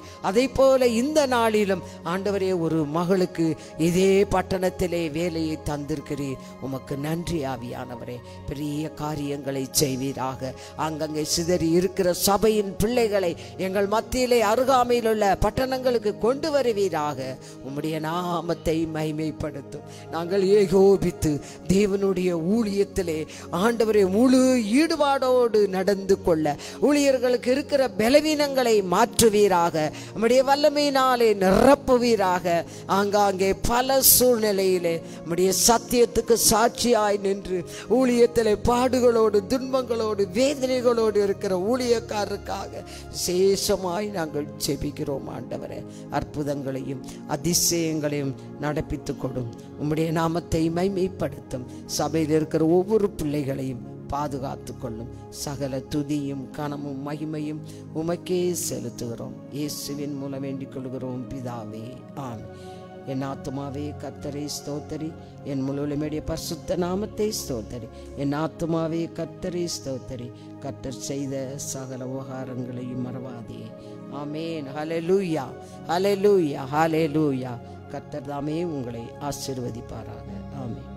அதை போல இந்த நாளிலும் ஆண்டவரே ஒரு மகளுக்கு இதே பட்டணத்திலே வேலையை தந்திருக்கிறீர். உமக்கு நன்றி ஆவியானவரே. பெரிய காரியங்களை செய்வீராக. அங்கங்கே சிதறி இருக்கிற சபையின் பிள்ளைகளை எங்கள் மத்தியிலே அருகாமையில் உள்ள பட்டணங்களுக்கு கொண்டு வருவீராக. உம்முடைய நாமத்தை மகிமைப்படுத்தும். நாங்கள் ஏகோபித்து தேவனுடைய ஊழியத்திலே ஆண்டவரே முழு ஈடுபாடோடு நடந்து கொள்ள ஊழியர்களுக்கு இருக்கிற பலவீனங்களை மாற்றுவீராக. நம்முடைய வல்லமையினாலே நிரப்புவீராக. ஆங்காங்கே பல சூழ்நிலையிலே நம்முடைய சத்தியத்துக்கு சாட்சியாய் நின்று ஊழியத்திலே பாடுகளோடு துன்பங்களோடு வேதனைகளோடு இருக்கிற ஊழியக்காரருக்காக விசேஷமாய் நாங்கள் ஜெபிக்கிறோம். ஆண்டவரே, அற்புதங்களையும் அதிசயங்களையும் நடப்பித்து கொடும். உம்முடைய நாமத்தை மைமைப்படுத்தும். சபையில் இருக்கிற ஒவ்வொரு பிள்ளைகளையும் பாதுகாத்து கொள்ளும். சகல துதியும் கனமும் மகிமையும் உமக்கே செலுத்துகிறோம். இயேசுவின் மூலம் வேண்டிக் கொள்கிறோம் பிதாவே, ஆமென். என் ஆத்துமாவே கர்த்தரை ஸ்தோத்தரி, என் முழுமையுடைய பரிசுத்த நாமத்தை ஸ்தோத்தரி. என் ஆத்துமாவே கர்த்தரை ஸ்தோத்தரி, கர்த்தர் செய்த சகல உபகாரங்களையும் மறவாதே. ஆமென். ஹல்லேலூயா, ஹல்லேலூயா, ஹல்லேலூயா. கர்த்தர் தாமே உங்களை ஆசீர்வதிப்பாராக. ஆமென்.